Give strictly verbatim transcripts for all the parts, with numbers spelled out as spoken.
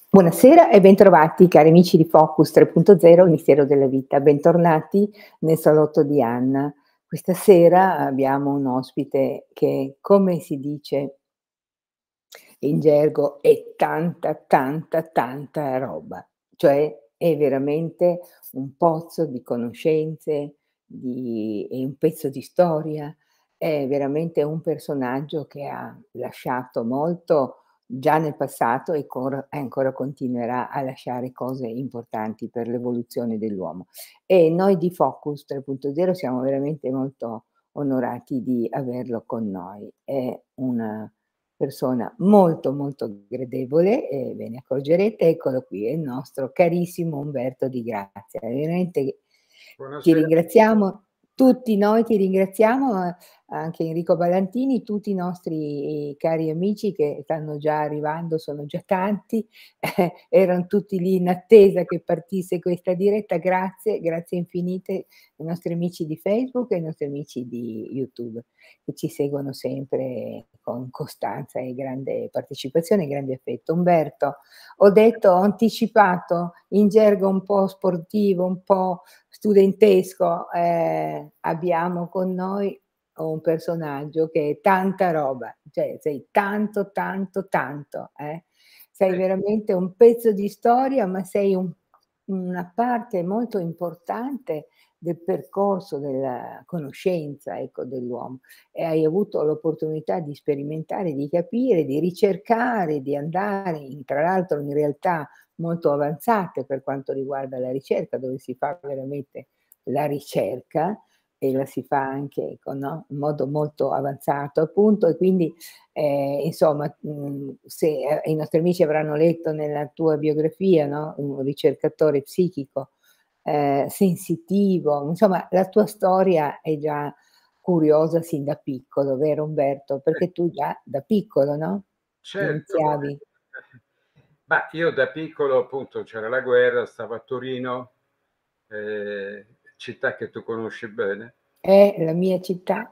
Buonasera e bentrovati cari amici di Focus tre punto zero, il mistero della vita. Bentornati nel salotto di Anna. Questa sera abbiamo un ospite che, come si dice in gergo, è tanta, tanta, tanta roba. Cioè è veramente un pozzo di conoscenze, di è un pezzo di storia, è veramente un personaggio che ha lasciato molto già nel passato e cor e ancora continuerà a lasciare cose importanti per l'evoluzione dell'uomo. E noi di Focus tre punto zero siamo veramente molto onorati di averlo con noi. È una persona molto, molto gradevole e ve ne accorgerete, eccolo qui, è il nostro carissimo Umberto Di Grazia. Veramente ti Buonasera. ringraziamo, tutti noi ti ringraziamo, eh, anche Enrico Ballantini, tutti i nostri cari amici che stanno già arrivando, sono già tanti, eh, eran tutti lì in attesa che partisse questa diretta. Grazie, grazie infinite ai nostri amici di Facebook e ai nostri amici di YouTube, che ci seguono sempre con costanza e grande partecipazione e grande affetto. Umberto, ho detto, ho anticipato in gergo un po' sportivo, un po' studentesco, eh, abbiamo con noi un personaggio che è tanta roba, cioè sei tanto, tanto, tanto, eh. Sei Eh, veramente un pezzo di storia, ma sei un una parte molto importante del percorso della conoscenza, ecco, dell'uomo, e hai avuto l'opportunità di sperimentare, di capire, di ricercare, di andare in tra l'altro in realtà molto avanzate per quanto riguarda la ricerca, dove si fa veramente la ricerca e la si fa anche con no, in modo molto avanzato appunto e quindi, ehm, insomma, mhmm, se, ehm, i nostri amici avranno letto nella tua biografia, no, un ricercatore psichico, ehm, sensitivo, insomma la tua storia è già curiosa sin da piccolo, vero Umberto? eh, Perché tu già da piccolo, no, certo. iniziavi Ma io da piccolo, appunto, c'era la guerra, stavo a Torino, ehm, città che tu conosci bene. è la mia città.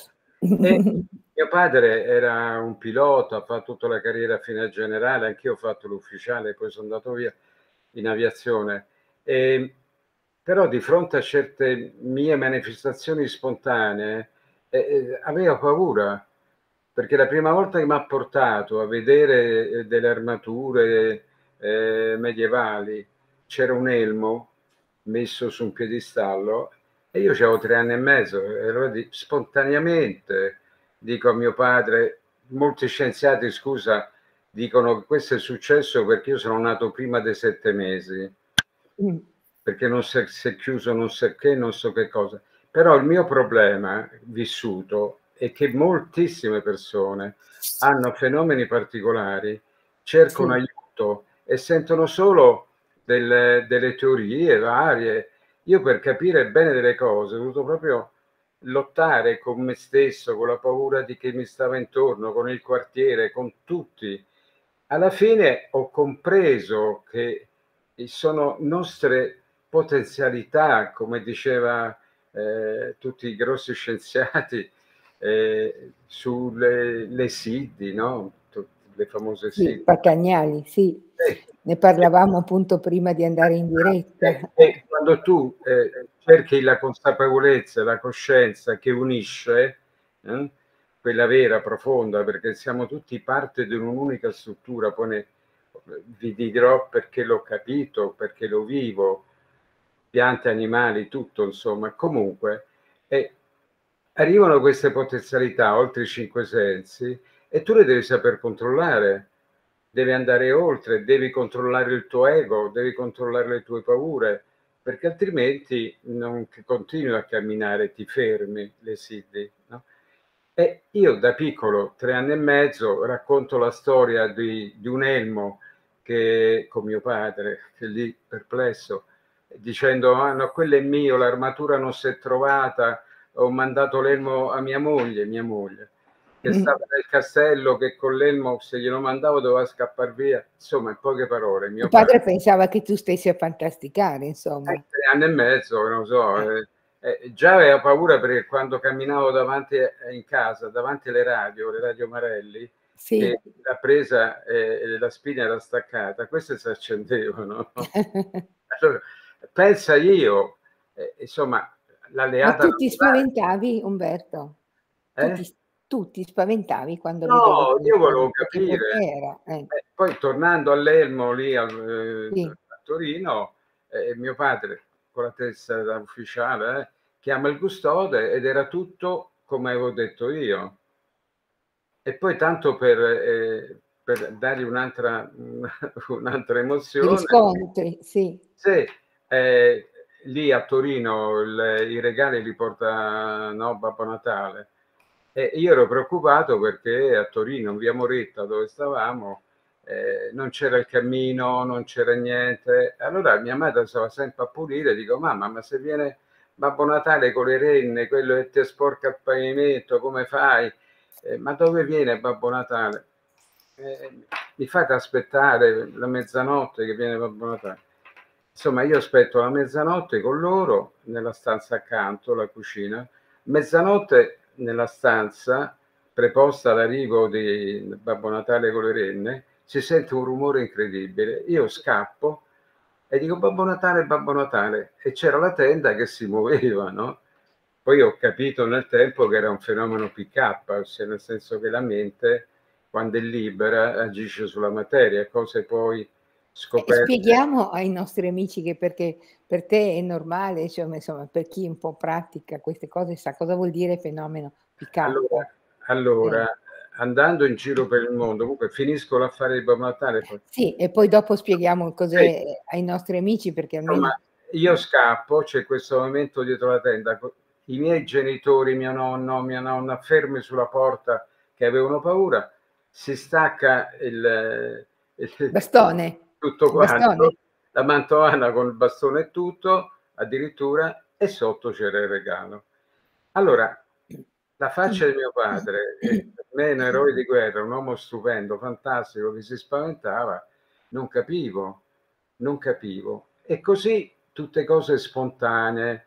E mio padre era un pilota, ha fatto tutta la carriera fino a generale, anch'io ho fatto l'ufficiale, poi sono andato via in aviazione. Ehm, però di fronte a certe mie manifestazioni spontanee, eh, eh, avevo paura, perché la prima volta che m'ha portato a vedere eh, delle armature eh, medievali, c'era un elmo messo su un piedistallo e io avevo tre anni e mezzo, e allora di, spontaneamente dico a mio padre, molti scienziati, scusa, dicono che questo è successo perché io sono nato prima dei sette mesi, Mh, perché non si è, si è chiuso non so che, non so che cosa. Però il mio problema vissuto è che moltissime persone hanno fenomeni particolari, cercano sì. aiuto e sentono solo delle, delle teorie varie. Io per capire bene delle cose ho dovuto proprio lottare con me stesso, con la paura di chi mi stava intorno, con il quartiere, con tutti. Alla fine ho compreso che sono nostre potenzialità, come diceva eh, tutti i grossi scienziati, eh, sulle le SID, no? Le famose Sì, SID. Patagnali, sì. Eh, Ne parlavamo appunto prima di andare in eh, diretta. e quando tu eh, cerchi la consapevolezza, la coscienza che unisce, eh, quella vera, profonda, perché siamo tutti parte di un'unica struttura, poi ne, vi dirò perché l'ho capito, perché lo vivo, piante, animali, tutto, insomma, comunque, e arrivano queste potenzialità oltre i cinque sensi e tu le devi saper controllare, devi andare oltre, devi controllare il tuo ego, devi controllare le tue paure, perché altrimenti non continui a camminare, ti fermi, le sidi, no? E io da piccolo, tre anni e mezzo, racconto la storia di, di un elmo che, con mio padre, che lì perplesso, dicendo, ah no, quello è mio, l'armatura non si è trovata, ho mandato l'elmo a mia moglie, mia moglie, che Mh. stava nel castello, che con l'elmo, se glielo mandavo, doveva scappare via. Insomma, in poche parole, Tuo mio padre, padre pensava che tu stessi a fantasticare, eh, insomma. tre anni e mezzo, non so, Eh, eh, eh, già aveva paura perché quando camminavo davanti eh, in casa, davanti alle radio, le radio Marelli, Sì. che la presa e la spina era staccata, queste si accendevano. Allora, pensa io, eh, insomma, Ma l'alleata tu ti naturale. spaventavi, Umberto? Tu Eh? ti tu ti spaventavi quando vedevi No, quelle io cose? volevo Perché per te capire. era eh. Eh, poi tornando all'Elmo lì al ehm, Sì. a Torino, ehm, mio padre con la testa da ufficiale, eh, chiama il custode ed era tutto come avevo detto io. E poi tanto per ehm, per dargli un'altra un'altra I emozione. riscontri, sì. Sì, ehm, lì a Torino il i regali li porta, no, Babbo Natale. E io ero preoccupato perché a Torino, in via Moretta, dove stavamo, ehm, non c'era il cammino, non c'era niente. Allora mia madre stava sempre a pulire, dico: "Mamma, ma se viene Babbo Natale con le renne, quello che ti sporca il pavimento, come fai? Eh, ma dove viene Babbo Natale?" Eh, mi fate aspettare la mezzanotte che viene Babbo Natale. Insomma, io aspetto la mezzanotte con loro nella stanza accanto, la cucina. Mezzanotte nella stanza preposta all'arrivo di Babbo Natale con le renne, si sente un rumore incredibile. Io scappo e dico: "Babbo Natale, Babbo Natale", e c'era la tenda che si muoveva, no? Poi ho capito nel tempo che era un fenomeno P K, ossia nel senso che la mente, quando è libera, agisce sulla materia, cose poi E scoperte. spieghiamo ai nostri amici che perché per te è normale, cioè, ma insomma per chi un po' pratica queste cose sa cosa vuol dire fenomeno P K. Allora Eh. allora, andando in giro per il mondo, comunque finisco l'affare di Babbo Natale e poi Sì, e poi dopo spieghiamo sì, cos'è ai nostri amici perché insomma, almeno io scappo, c'è questo momento dietro la tenda, co i miei genitori, mio nonno, mia nonna, fermi sulla porta che avevano paura, si stacca il il bastone, tutto il bastone? quanto, la mantovana con il bastone e tutto, addirittura, e sotto c'era il regalo. Allora, la faccia di mio padre, che per me è un eroe di guerra, un uomo stupendo, fantastico, che si spaventava, non capivo, non capivo. E così tutte cose spontanee,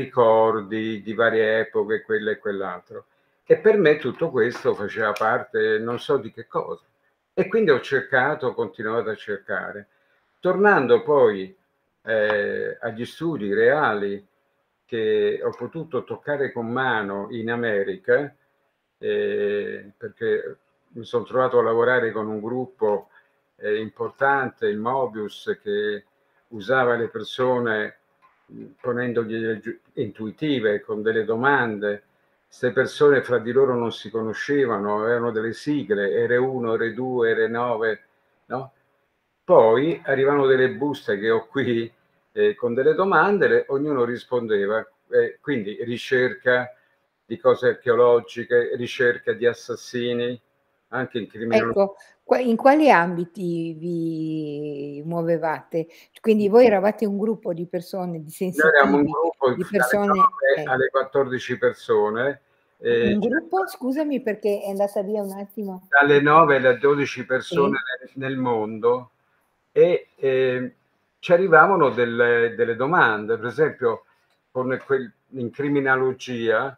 ricordi di varie epoche, quello e quell'altro. E per me tutto questo faceva parte non so di che cosa. E quindi ho cercato, ho continuato a cercare. Tornando poi eh, agli studi reali che ho potuto toccare con mano in America, eh, perché mi sono trovato a lavorare con un gruppo eh, importante, il Mobius, che usava le persone ponendogli delle intuitive con delle domande. Queste persone fra di loro non si conoscevano, avevano delle sigle, R uno, R due, R nove, no? Poi arrivano delle buste che ho qui eh, con delle domande, le, ognuno rispondeva, eh, quindi ricerca di cose archeologiche, ricerca di assassini, anche in criminologia. Ecco, qua in quali ambiti vi muovevate? Quindi voi eravate un gruppo di persone, di Noi eravamo un sensitivi, gruppo di dalle persone nove eh. alle quattordici persone, eh, Un gruppo? Scusami perché è andata via un attimo. dalle nove alle dodici persone Sì, nel, nel mondo, e eh, ci arrivavano delle, delle domande, per esempio con quel, in criminologia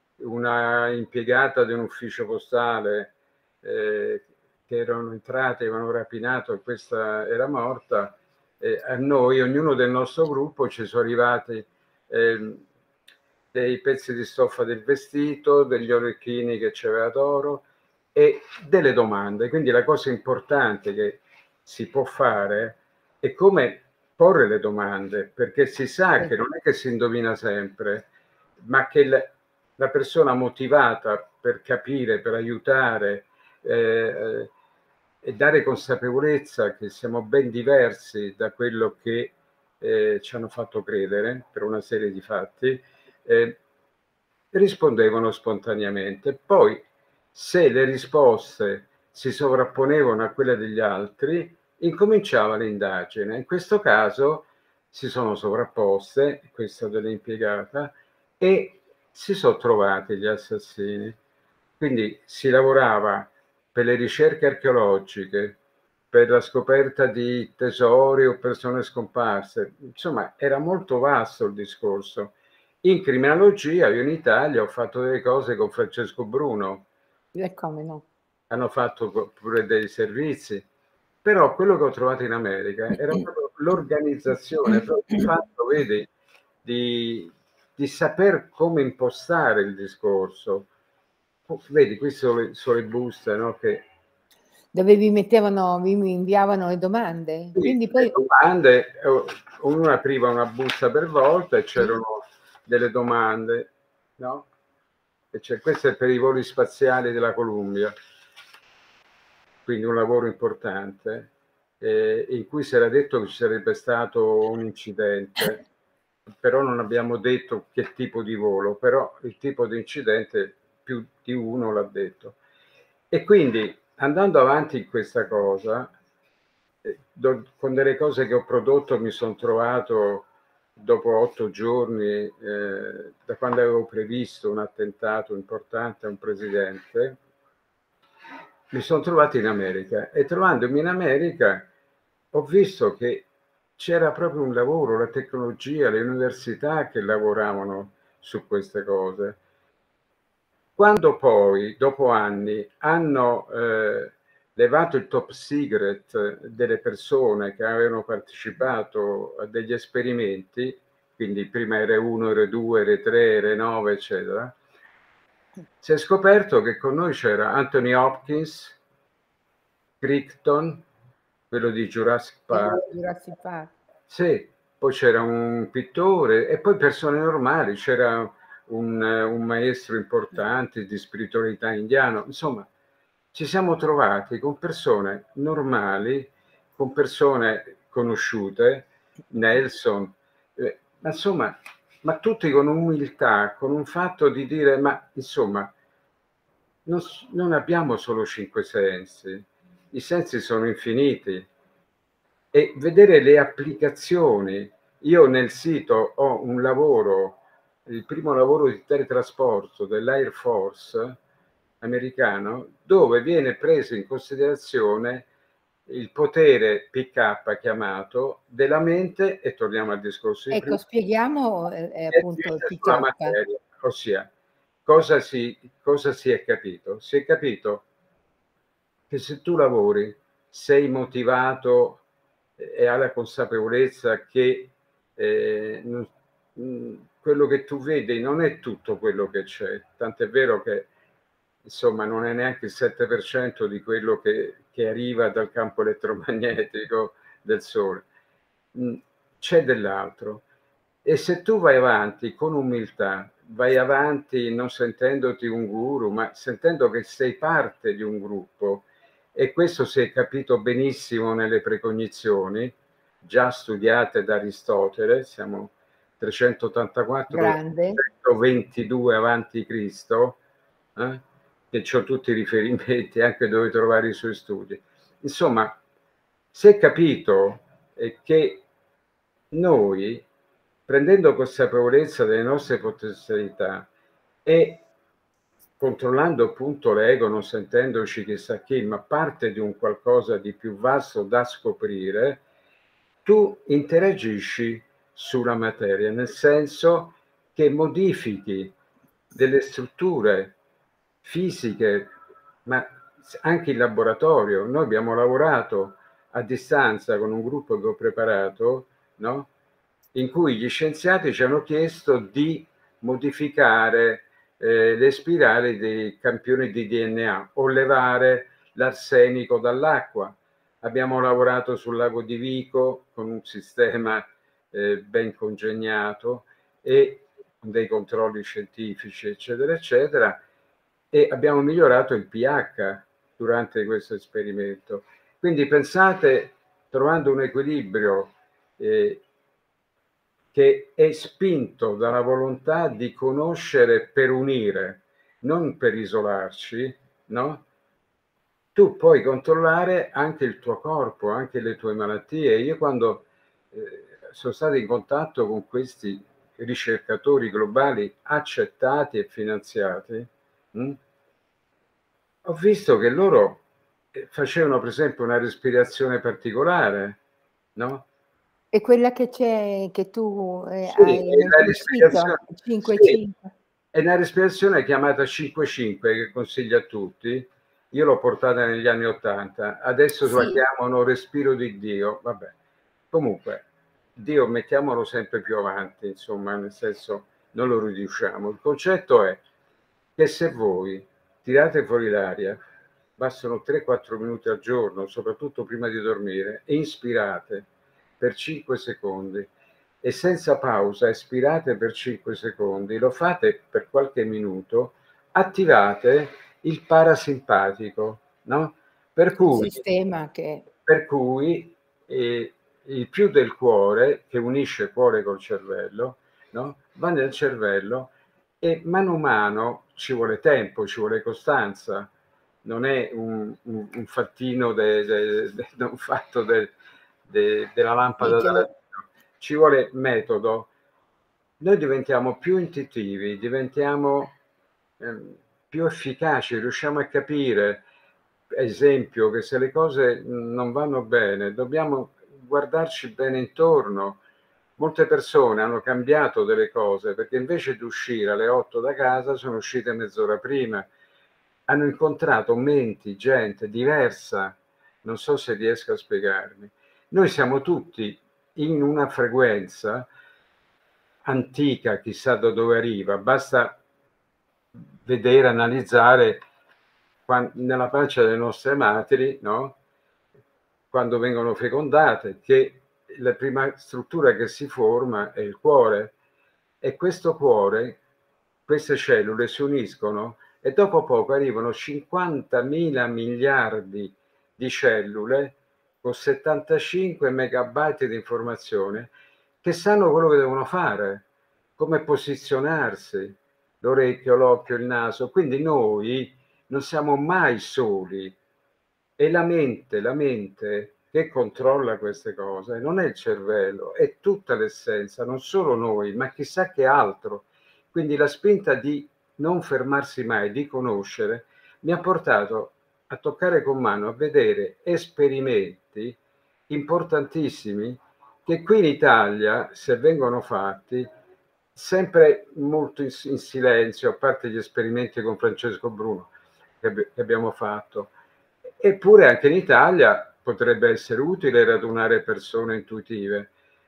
una impiegata di un ufficio postale eh, che erano entrate, avevano rapinato e questa era morta, eh, a noi, ognuno del nostro gruppo, ci sono arrivati eh, dei pezzi di stoffa del vestito, degli orecchini che c'aveva d'oro e delle domande. Quindi la cosa importante che si può fare è come porre le domande, perché si sa sì, che non è che si indovina sempre, ma che la, la persona motivata per capire, per aiutare eh, e dare consapevolezza che siamo ben diversi da quello che eh, ci hanno fatto credere per una serie di fatti, eh, rispondevano spontaneamente. Poi, se le risposte si sovrapponevano a quelle degli altri, incominciava l'indagine. In questo caso si sono sovrapposte, questa dell'impiegata, e si sono trovati gli assassini. Quindi si lavorava per le ricerche archeologiche, per la scoperta di tesori o persone scomparse. Insomma, era molto vasto il discorso. In criminologia, io in Italia ho fatto delle cose con Francesco Bruno. e come no. hanno fatto pure dei servizi, però quello che ho trovato in America era proprio l'organizzazione, proprio il fatto, vedi, di, di saper come impostare il discorso. Vedi, qui sono le, sono le buste, no? Che dove vi mettevano, vi inviavano le domande. sì, Quindi le poi domande, ognuna apriva una busta per volta e c'erano sì. delle domande, no? E cioè, questo è per i voli spaziali della Columbia, quindi un lavoro importante, eh, in cui si era detto che ci sarebbe stato un incidente, però non abbiamo detto che tipo di volo, però il tipo di incidente più di uno l'ha detto. E quindi, andando avanti in questa cosa, eh, do, con delle cose che ho prodotto mi sono trovato dopo otto giorni, eh, da quando avevo previsto un attentato importante a un presidente, mi sono trovato in America e trovandomi in America ho visto che c'era proprio un lavoro, la tecnologia, le università che lavoravano su queste cose. Quando poi, dopo anni, hanno eh, levato il top secret delle persone che avevano partecipato a degli esperimenti, quindi prima R uno, R due, R tre, R nove, eccetera, si è scoperto che con noi c'era Anthony Hopkins, Crichton, quello di Jurassic Park. Jurassic Park. Sì, poi c'era un pittore e poi persone normali, c'era un, un maestro importante di spiritualità indiano, insomma, ci siamo trovati con persone normali, con persone conosciute, Nelson, eh, insomma, ma tutti con umiltà, con un fatto di dire, ma insomma, non, non abbiamo solo cinque sensi, i sensi sono infiniti e vedere le applicazioni. Io nel sito ho un lavoro, il primo lavoro di teletrasporto dell'Air Force americano, dove viene preso in considerazione il potere P K chiamato della mente, e torniamo al discorso di ecco, prima, spieghiamo eh, appunto il P sulla K. materia, ossia cosa si, cosa si è capito? Si è capito che se tu lavori, sei motivato e hai la consapevolezza che eh, non, mh, quello che tu vedi non è tutto quello che c'è, tant'è vero che insomma non è neanche il sette per cento di quello che, che arriva dal campo elettromagnetico del Sole, mh, c'è dell'altro. E se tu vai avanti con umiltà, vai avanti non sentendoti un guru, ma sentendo che sei parte di un gruppo, e questo si è capito benissimo nelle precognizioni, già studiate da Aristotele, siamo trecentottantaquattro, trecentoventidue avanti Cristo, eh? che ho tutti i riferimenti anche dove trovare i suoi studi. Insomma, si è capito eh, che noi, prendendo consapevolezza delle nostre potenzialità e controllando appunto l'ego, non sentendoci chissà chi, ma parte di un qualcosa di più vasto da scoprire, tu interagisci sulla materia, nel senso che modifichi delle strutture fisiche, ma anche in laboratorio. Noi abbiamo lavorato a distanza con un gruppo che ho preparato, no? In cui gli scienziati ci hanno chiesto di modificare eh, le spirali dei campioni di D N A o levare l'arsenico dall'acqua. Abbiamo lavorato sul lago di Vico con un sistema eh, ben congegnato e con dei controlli scientifici, eccetera, eccetera, e abbiamo migliorato il pH durante questo esperimento. Quindi pensate, trovando un equilibrio eh, che è spinto dalla volontà di conoscere per unire, non per isolarci, no? Tu puoi controllare anche il tuo corpo, anche le tue malattie. Io quando eh, sono stato in contatto con questi ricercatori globali accettati e finanziati, mh, ho visto che loro facevano per esempio una respirazione particolare, no? E quella che c'è, che tu eh, Sì, hai è nel la tuo respirazione, sito, cinque sì, cinque. è una respirazione chiamata cinque cinque che consiglio a tutti, io l'ho portata negli anni ottanta, adesso la Sì. chiamano respiro di Dio, vabbè. Comunque, Dio mettiamolo sempre più avanti, insomma, nel senso non lo riduciamo. Il concetto è che se voi tirate fuori l'aria, bastano tre quattro minuti al giorno, soprattutto prima di dormire, e inspirate per cinque secondi e senza pausa espirate per cinque secondi, lo fate per qualche minuto, attivate il parasimpatico, no? Per Il cui, sistema che... per cui eh, il più del cuore, che unisce cuore col cervello, no? Va nel cervello e mano a mano ci vuole tempo, ci vuole costanza, non è un, un, un fattino de, de, de, de, un fatto de, de, della lampada Sì, da lo... ladino, ci vuole metodo. Noi diventiamo più intuitivi, diventiamo ehm, più efficaci, riusciamo a capire, esempio, che se le cose non vanno bene, dobbiamo guardarci bene intorno. Molte persone hanno cambiato delle cose perché invece di uscire alle otto da casa sono uscite mezz'ora prima. Hanno incontrato menti, gente diversa. Non so se riesco a spiegarmi. Noi siamo tutti in una frequenza antica, chissà da dove arriva, basta vedere, analizzare nella pancia delle nostre madri, no? Quando vengono fecondate, che la prima struttura che si forma è il cuore, e questo cuore, queste cellule si uniscono e dopo poco arrivano cinquantamila miliardi di cellule con settantacinque megabyte di informazione che sanno quello che devono fare, come posizionarsi, l'orecchio, l'occhio, il naso. Quindi noi non siamo mai soli. E la mente, la mente che controlla queste cose non è il cervello, è tutta l'essenza, non solo noi, ma chissà che altro. Quindi la spinta di non fermarsi mai, di conoscere, mi ha portato a toccare con mano, a vedere esperimenti importantissimi che qui in Italia, se vengono fatti, sempre molto in, in silenzio, a parte gli esperimenti con Francesco Bruno che, che abbiamo fatto. Eppure anche in Italia potrebbe essere utile radunare persone intuitive,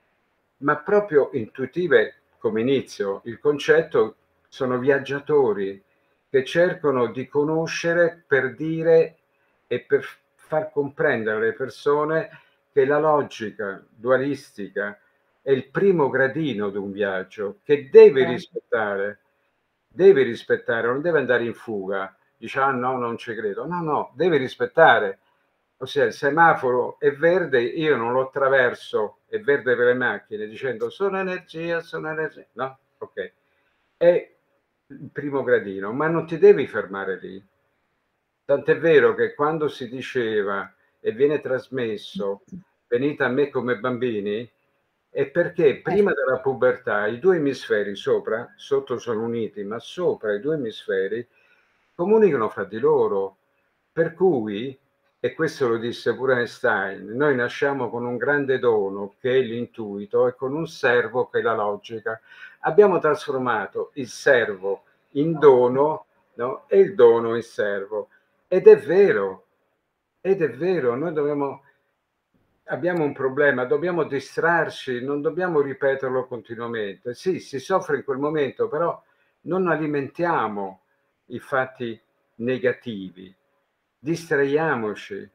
ma proprio intuitive come inizio. Il concetto sono viaggiatori che cercano di conoscere per dire e per far comprendere alle persone che la logica dualistica è il primo gradino di un viaggio che deve rispettare, deve rispettare, non deve andare in fuga. Dice, ah no, non ci credo. No, no, deve rispettare. Ossia, il semaforo è verde, io non lo attraverso, è verde per le macchine, dicendo sono energia, sono energia. No? Ok. È il primo gradino, ma non ti devi fermare lì. Tant'è vero che quando si diceva e viene trasmesso venite a me come bambini, è perché prima della pubertà i due emisferi sopra, sotto sono uniti, ma sopra i due emisferi comunicano fra di loro. Per cui, e questo lo disse pure Einstein, noi nasciamo con un grande dono che è l'intuito e con un servo che è la logica. Abbiamo trasformato il servo in dono, no? E il dono in servo. Ed è vero, ed è vero, noi dobbiamo, abbiamo un problema, dobbiamo distrarci, non dobbiamo ripeterlo continuamente. Sì, si soffre in quel momento, però non alimentiamo i fatti negativi, distraiamoci,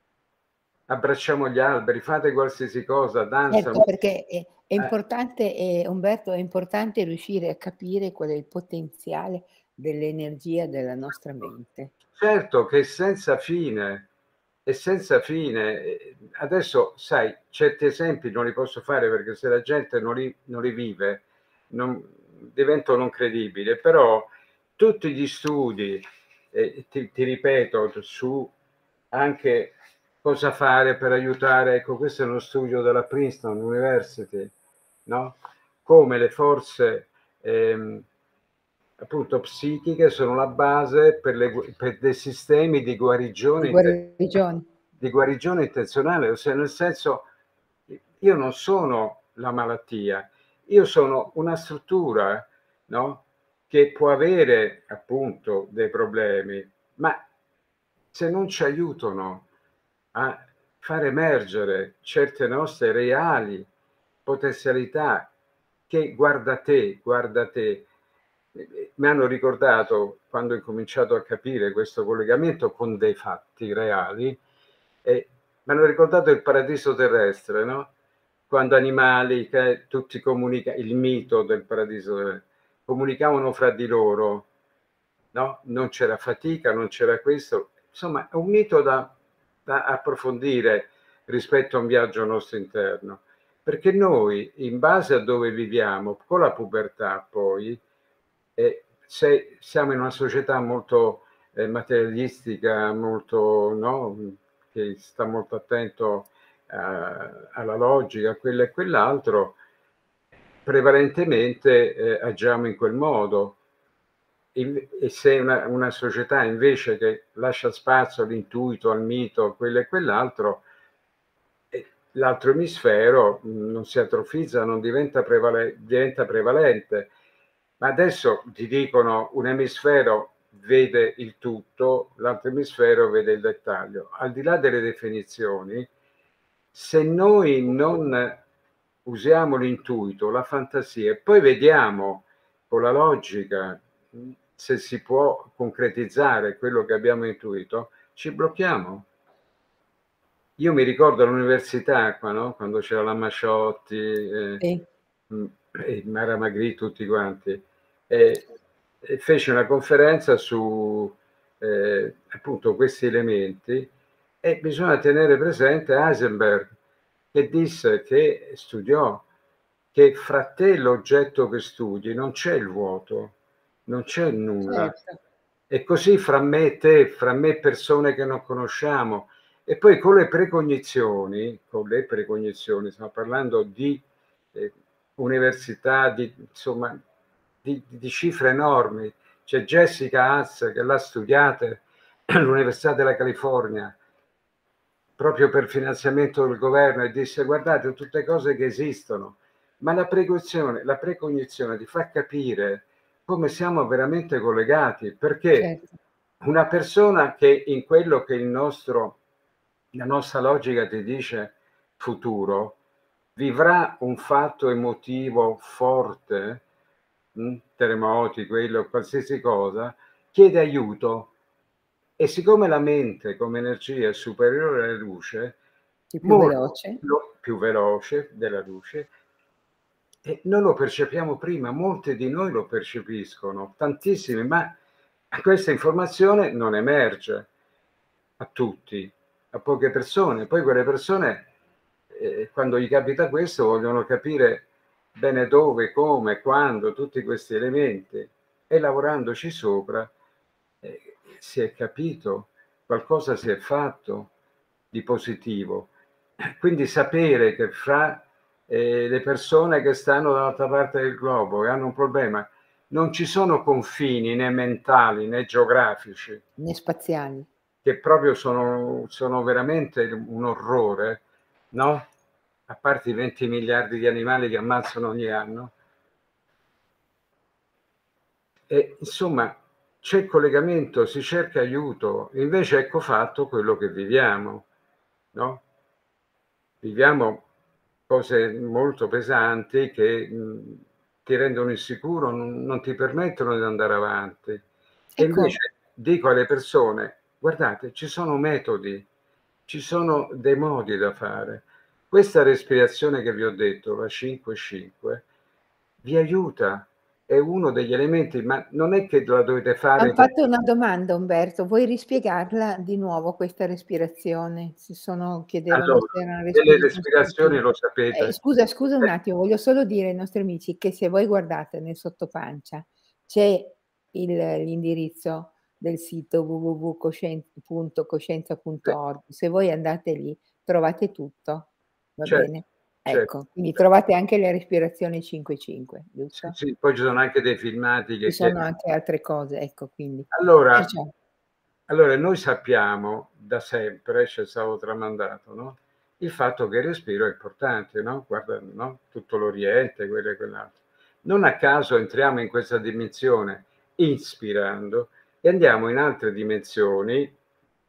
abbracciamo gli alberi, fate qualsiasi cosa, danza. Certo, perché è, è Eh, importante, eh, Umberto, è importante riuscire a capire qual è il potenziale dell'energia della nostra mente. certo che è senza fine, è senza fine. Adesso, sai, certi esempi non li posso fare perché se la gente non li, non li vive, non, divento non credibile, però tutti gli studi, eh, ti, ti ripeto, su anche cosa fare per aiutare, ecco, questo è uno studio della Princeton University, no? Come le forze ehm, appunto psichiche sono la base per, le, per dei sistemi di Di guarigione, guarigione. di guarigione intenzionale, ossia nel senso io non sono la malattia, io sono una struttura, no? Che può avere appunto dei problemi, ma se non ci aiutano a far emergere certe nostre reali potenzialità che, guarda te, guarda te, mi hanno ricordato, quando ho incominciato a capire questo collegamento con dei fatti reali, eh, mi hanno ricordato il paradiso terrestre, no? Quando animali, che tutti comunicano, il mito del paradiso terrestre, comunicavano fra di loro, no? Non c'era fatica, non c'era questo, insomma è un mito da, da approfondire rispetto a un viaggio al nostro interno, perché noi, in base a dove viviamo, con la pubertà poi, eh, se siamo in una società molto eh, materialistica, molto, no? Che sta molto attento eh, alla logica, a quello e quell'altro, prevalentemente eh, agiamo in quel modo. E se una, una società invece che lascia spazio all'intuito, al mito, a quello e quell'altro, l'altro emisfero non si atrofizza, non diventa, prevale, diventa prevalente. Ma adesso ti dicono un emisfero vede il tutto, l'altro emisfero vede il dettaglio. Al di là delle definizioni, se noi non usiamo l'intuito, la fantasia, e poi vediamo con la logica se si può concretizzare quello che abbiamo intuito, ci blocchiamo. Io mi ricordo all'università, qua, no? Quando c'era la Masciotti, eh, Sì. e Mara Magri, tutti quanti, e, e fece una conferenza su eh, appunto questi elementi, e bisogna tenere presente Heisenberg, che disse, che studiò, che fra te e l'oggetto che studi non c'è il vuoto, non c'è il nulla. Certo. E così fra me e te, fra me e persone che non conosciamo, e poi con le precognizioni, con le precognizioni, stiamo parlando di eh, università, di, insomma, di, di cifre enormi. C'è Jessica Haas che l'ha studiata all'Università della California, proprio per finanziamento del governo, e disse: guardate, tutte cose che esistono, ma la precognizione, la precognizione di far capire come siamo veramente collegati, perché Certo. una persona che in quello che il nostro, la nostra logica ti dice futuro, vivrà un fatto emotivo forte, mh, terremoti, quello, qualsiasi cosa, chiede aiuto, e siccome la mente come energia è superiore alla luce, Sì, più molto veloce. più veloce della luce, e noi lo percepiamo prima, molti di noi lo percepiscono, tantissimi, ma questa informazione non emerge a tutti, a poche persone. Poi quelle persone, eh, quando gli capita questo, vogliono capire bene dove, come, quando, tutti questi elementi, e lavorandoci sopra eh, si è capito, qualcosa si è fatto di positivo. Quindi sapere che fra eh, le persone che stanno dall'altra parte del globo e hanno un problema, non ci sono confini né mentali né geografici, Né spaziali. che proprio sono, sono veramente un orrore, no? A parte i venti miliardi di animali che ammazzano ogni anno. E insomma c'è collegamento, si cerca aiuto, invece ecco fatto quello che viviamo, no? Viviamo cose molto pesanti che mh, ti rendono insicuro, non, non ti permettono di andare avanti. E Ecco, invece dico alle persone: guardate, ci sono metodi, ci sono dei modi da fare. Questa respirazione che vi ho detto, la cinque cinque, vi aiuta, è uno degli elementi, ma non è che la dovete han fare per... fatto una domanda Umberto, vuoi rispiegarla di nuovo questa respirazione? Se sono chiedevano Allora, se era una delle respirazione respirazioni sportiva. lo Eh, sapete. scusa, scusa un Eh, attimo, voglio solo dire ai nostri amici che se voi guardate nel sottopancia c'è il l'indirizzo del sito w w w punto coscienza punto org. Se voi andate lì trovate tutto, va certo, bene? certo. Ecco, quindi trovate anche le respirazioni cinque cinque, Sì, giusto? sì, poi ci sono anche dei filmati Ci che sono chiedono. anche altre cose, ecco quindi. Allora, Perciò allora noi sappiamo da sempre, ci è stato tramandato, no? Il fatto che il respiro è importante, no? Guarda, no? Tutto l'Oriente, quello e quell'altro. Non a caso entriamo in questa dimensione inspirando e andiamo in altre dimensioni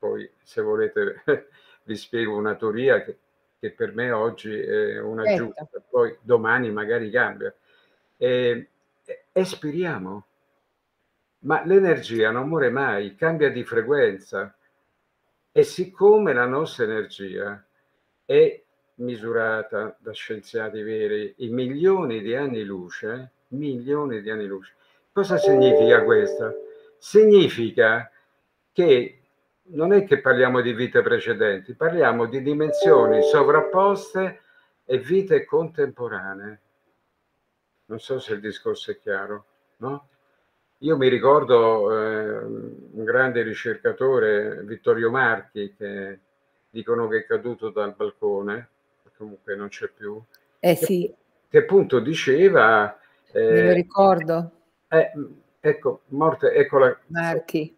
poi se volete vi spiego una teoria che, che per me oggi è una Certo. giusta, poi domani magari cambia. E, espiriamo, ma l'energia non muore mai, cambia di frequenza, e siccome la nostra energia è misurata da scienziati veri in milioni di anni luce, milioni di anni luce, cosa significa questo? Significa che non è che parliamo di vite precedenti, parliamo di dimensioni sovrapposte e vite contemporanee. Non so se il discorso è chiaro, no? Io mi ricordo eh, un grande ricercatore, Vittorio Marchi, che dicono che è caduto dal balcone, comunque non c'è più, Eh che, sì, che appunto diceva, me lo eh, ricordo, eh, ecco, morte, eccola, Marchi.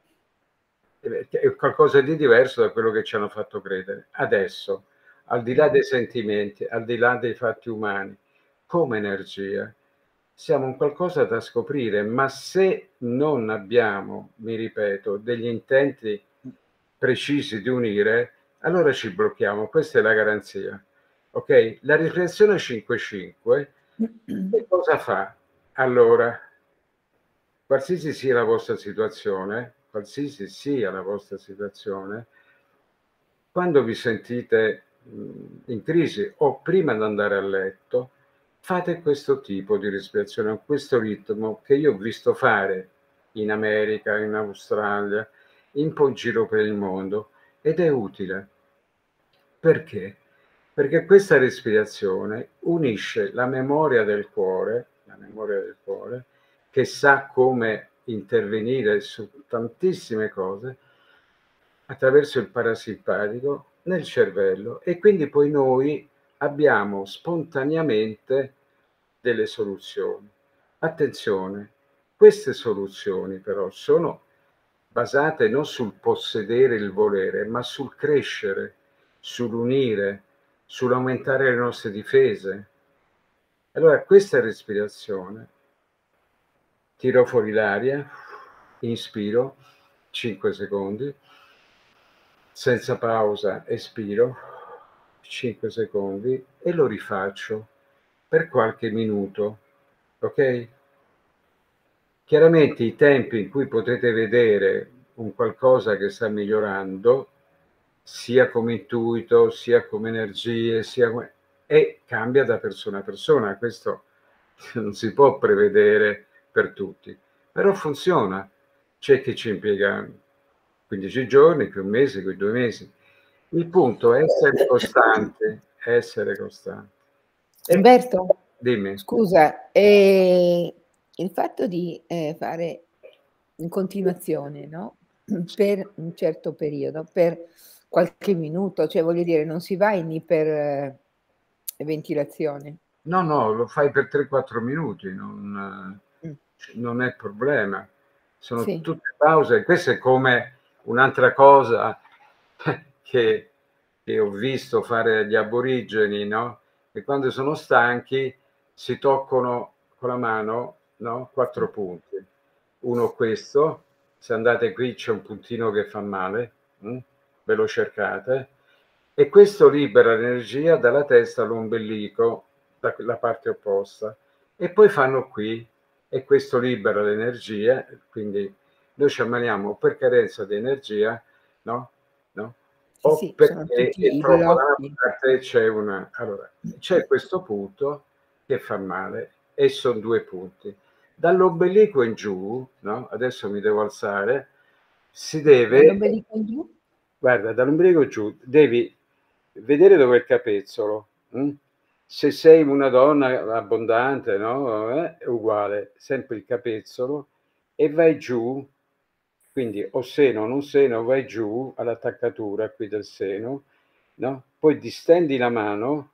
è qualcosa di diverso da quello che ci hanno fatto credere. Adesso, al di là dei sentimenti, al di là dei fatti umani, come energia, siamo un qualcosa da scoprire, ma se non abbiamo, mi ripeto, degli intenti precisi di unire, allora ci blocchiamo, questa è la garanzia. Ok? La riflessione cinque cinque che cosa fa? Allora, qualsiasi sia la vostra situazione, qualsiasi sia la vostra situazione, quando vi sentite in crisi o prima di andare a letto, fate questo tipo di respirazione, questo ritmo che io ho visto fare in America, in Australia, un po' in giro per il mondo, ed è utile. Perché? Perché questa respirazione unisce la memoria del cuore, la memoria del cuore, che sa come intervenire su tantissime cose, attraverso il parasimpatico nel cervello, e quindi poi noi abbiamo spontaneamente delle soluzioni. Attenzione, queste soluzioni però sono basate non sul possedere il volere, ma sul crescere, sull'unire, sull'aumentare le nostre difese. Allora questa respirazione, tiro fuori l'aria, inspiro cinque secondi, senza pausa espiro cinque secondi e lo rifaccio per qualche minuto, ok? Chiaramente i tempi in cui potete vedere un qualcosa che sta migliorando, sia come intuito, sia come energie, sia come... e cambia da persona a persona, questo non si può prevedere per tutti, però funziona. C'è chi ci impiega quindici giorni, più un mese, più due mesi. Il punto è essere costanti, essere costanti. E Umberto, dimmi. scusa, eh, il fatto di eh, fare in continuazione, no? Per un certo periodo, per qualche minuto, cioè voglio dire, non si va in iperventilazione. No, no, lo fai per tre quattro minuti, non, Mm, non è problema. Sono sì, tutte pause. Questa è come un'altra cosa che, che ho visto fare gli aborigeni, no? Che quando sono stanchi si toccano con la mano, no? Quattro punti. Uno questo, se andate qui c'è un puntino che fa male, hm? Ve lo cercate, e questo libera l'energia dalla testa all'ombelico, dalla parte opposta, e poi fanno qui, e questo libera l'energia, quindi noi ci ammaliamo per carenza di energia, no? No? sì, O sì, sono perché è tutti i troppo da una blocchi. parte, c'è una... Allora, c'è questo punto che fa male, e sono due punti. Dall'ombelico in giù, no? Adesso mi devo alzare, si deve... Dall'ombelico in giù? Guarda, dall'ombrico giù, devi vedere dove è il capezzolo. Hm? Se sei una donna abbondante, no? Eh, è uguale, sempre il capezzolo, e vai giù, quindi o seno o non seno, vai giù all'attaccatura qui del seno, no? Poi distendi la mano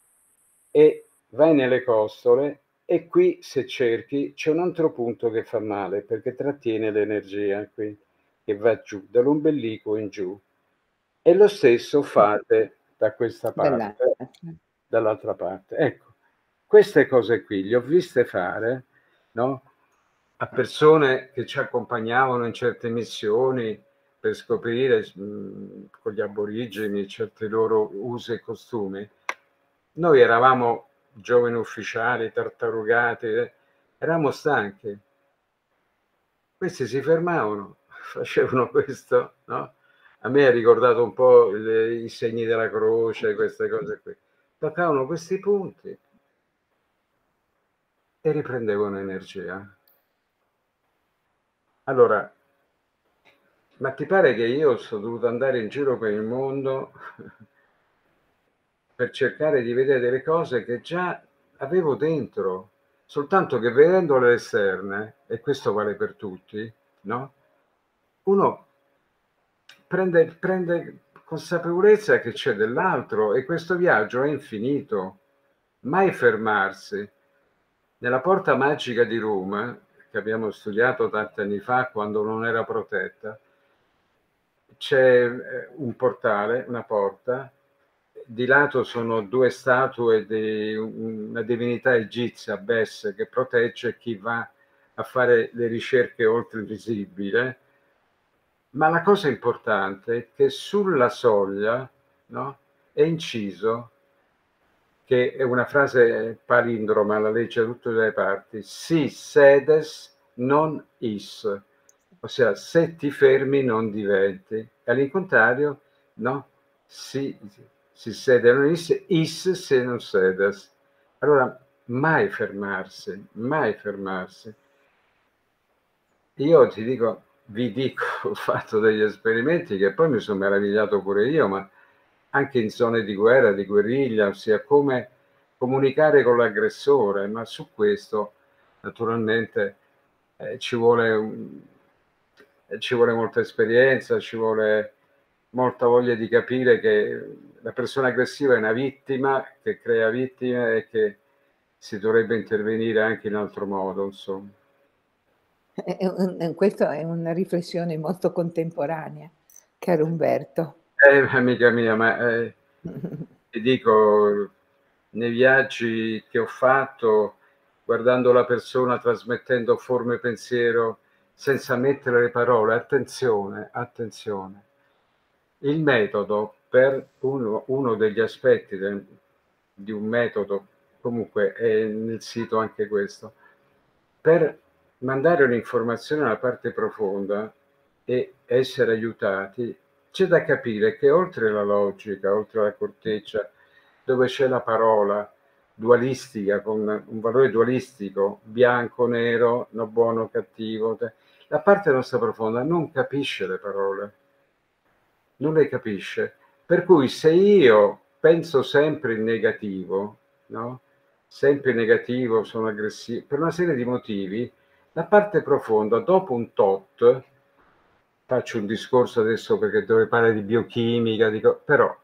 e vai nelle costole, e qui, se cerchi, c'è un altro punto che fa male perché trattiene l'energia qui, che va giù dall'ombelico in giù. E lo stesso fate da questa parte, Dall'altra. dall'altra parte. Ecco, queste cose qui le ho viste fare, no? A persone che ci accompagnavano in certe missioni, per scoprire mh, con gli aborigeni certi loro usi e costumi. Noi eravamo giovani ufficiali, tartarugati, eh, eravamo stanchi. Questi si fermavano, facevano questo, no? A me ha ricordato un po' il, i segni della croce, queste cose qui. Toccavano questi punti e riprendevano energia. Allora, ma ti pare che io sono dovuto andare in giro per il mondo per cercare di vedere delle cose che già avevo dentro, soltanto che vedendole esterne, e questo vale per tutti, no? Uno prende, prende consapevolezza che c'è dell'altro e questo viaggio è infinito, mai fermarsi. Nella porta magica di Roma, che abbiamo studiato tanti anni fa quando non era protetta, c'è un portale, una porta, di lato sono due statue di una divinità egizia, Bes, che protegge chi va a fare le ricerche oltre il visibile. Ma la cosa importante è che sulla soglia, no, è inciso, che è una frase palindroma, la legge da tutte le parti, si sedes non is, ossia se ti fermi non diventi, e all'incontrario, no, si, si sede non is, is se non sedes. Allora, mai fermarsi, mai fermarsi. Io ti dico, vi dico, ho fatto degli esperimenti che poi mi sono meravigliato pure io, ma anche in zone di guerra, di guerriglia, ossia come comunicare con l'aggressore, ma su questo naturalmente eh, ci vuole, un, eh, ci vuole molta esperienza, ci vuole molta voglia di capire che la persona aggressiva è una vittima, che crea vittime e che si dovrebbe intervenire anche in altro modo, insomma. È un questo è una riflessione molto contemporanea, caro Umberto. Eh, amica mia, ma eh, ti dico, nei viaggi che ho fatto, guardando la persona, trasmettendo forme pensiero, senza mettere le parole, attenzione, attenzione. Il metodo, per uno, uno degli aspetti del, di un metodo, comunque è nel sito anche questo, per mandare un'informazione alla parte profonda e essere aiutati, c'è da capire che oltre la logica, oltre la corteccia, dove c'è la parola dualistica, con un valore dualistico, bianco, nero, no, buono, cattivo, la parte nostra profonda non capisce le parole, non le capisce. Per cui se io penso sempre in negativo, no? Sempre in negativo, sono aggressivo, per una serie di motivi, la parte profonda, dopo un tot, faccio un discorso adesso perché dovrei parlare di biochimica, dico, però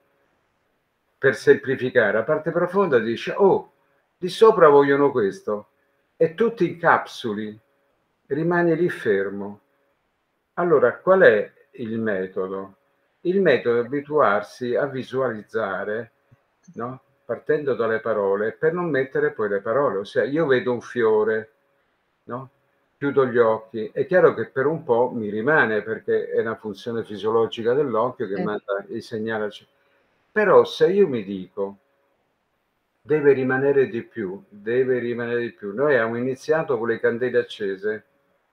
per semplificare, la parte profonda dice, oh, di sopra vogliono questo, e tu ti incapsuli, rimani lì fermo. Allora, qual è il metodo? Il metodo è abituarsi a visualizzare, no? Partendo dalle parole, per non mettere poi le parole. Ossia, io vedo un fiore, no? Chiudo gli occhi. È chiaro che per un po' mi rimane, perché è una funzione fisiologica dell'occhio che Eh. manda i segnali. Però se io mi dico, deve rimanere di più, deve rimanere di più. Noi abbiamo iniziato con le candele accese,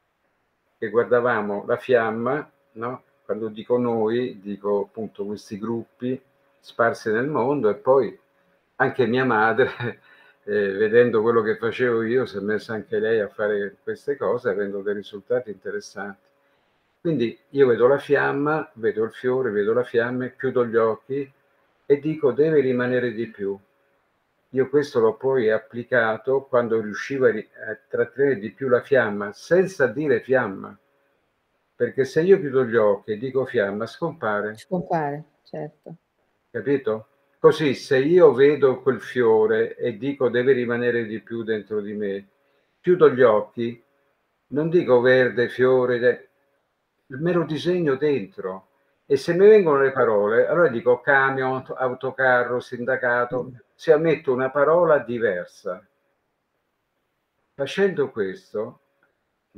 che guardavamo la fiamma, no? Quando dico noi, dico appunto questi gruppi sparsi nel mondo, e poi anche mia madre, eh, vedendo quello che facevo io, si è messa anche lei a fare queste cose, avendo dei risultati interessanti. Quindi io vedo la fiamma, vedo il fiore, vedo la fiamma, chiudo gli occhi e dico deve rimanere di più. Io questo l'ho poi applicato quando riuscivo a trattenere di più la fiamma, senza dire fiamma. Perché se io chiudo gli occhi e dico fiamma, scompare. Scompare, certo. Capito? Così se io vedo quel fiore e dico deve rimanere di più dentro di me, chiudo gli occhi, non dico verde, fiore, me lo disegno dentro. E se mi vengono le parole, allora dico camion, autocarro, sindacato, si ammetto una parola diversa. Facendo questo, no?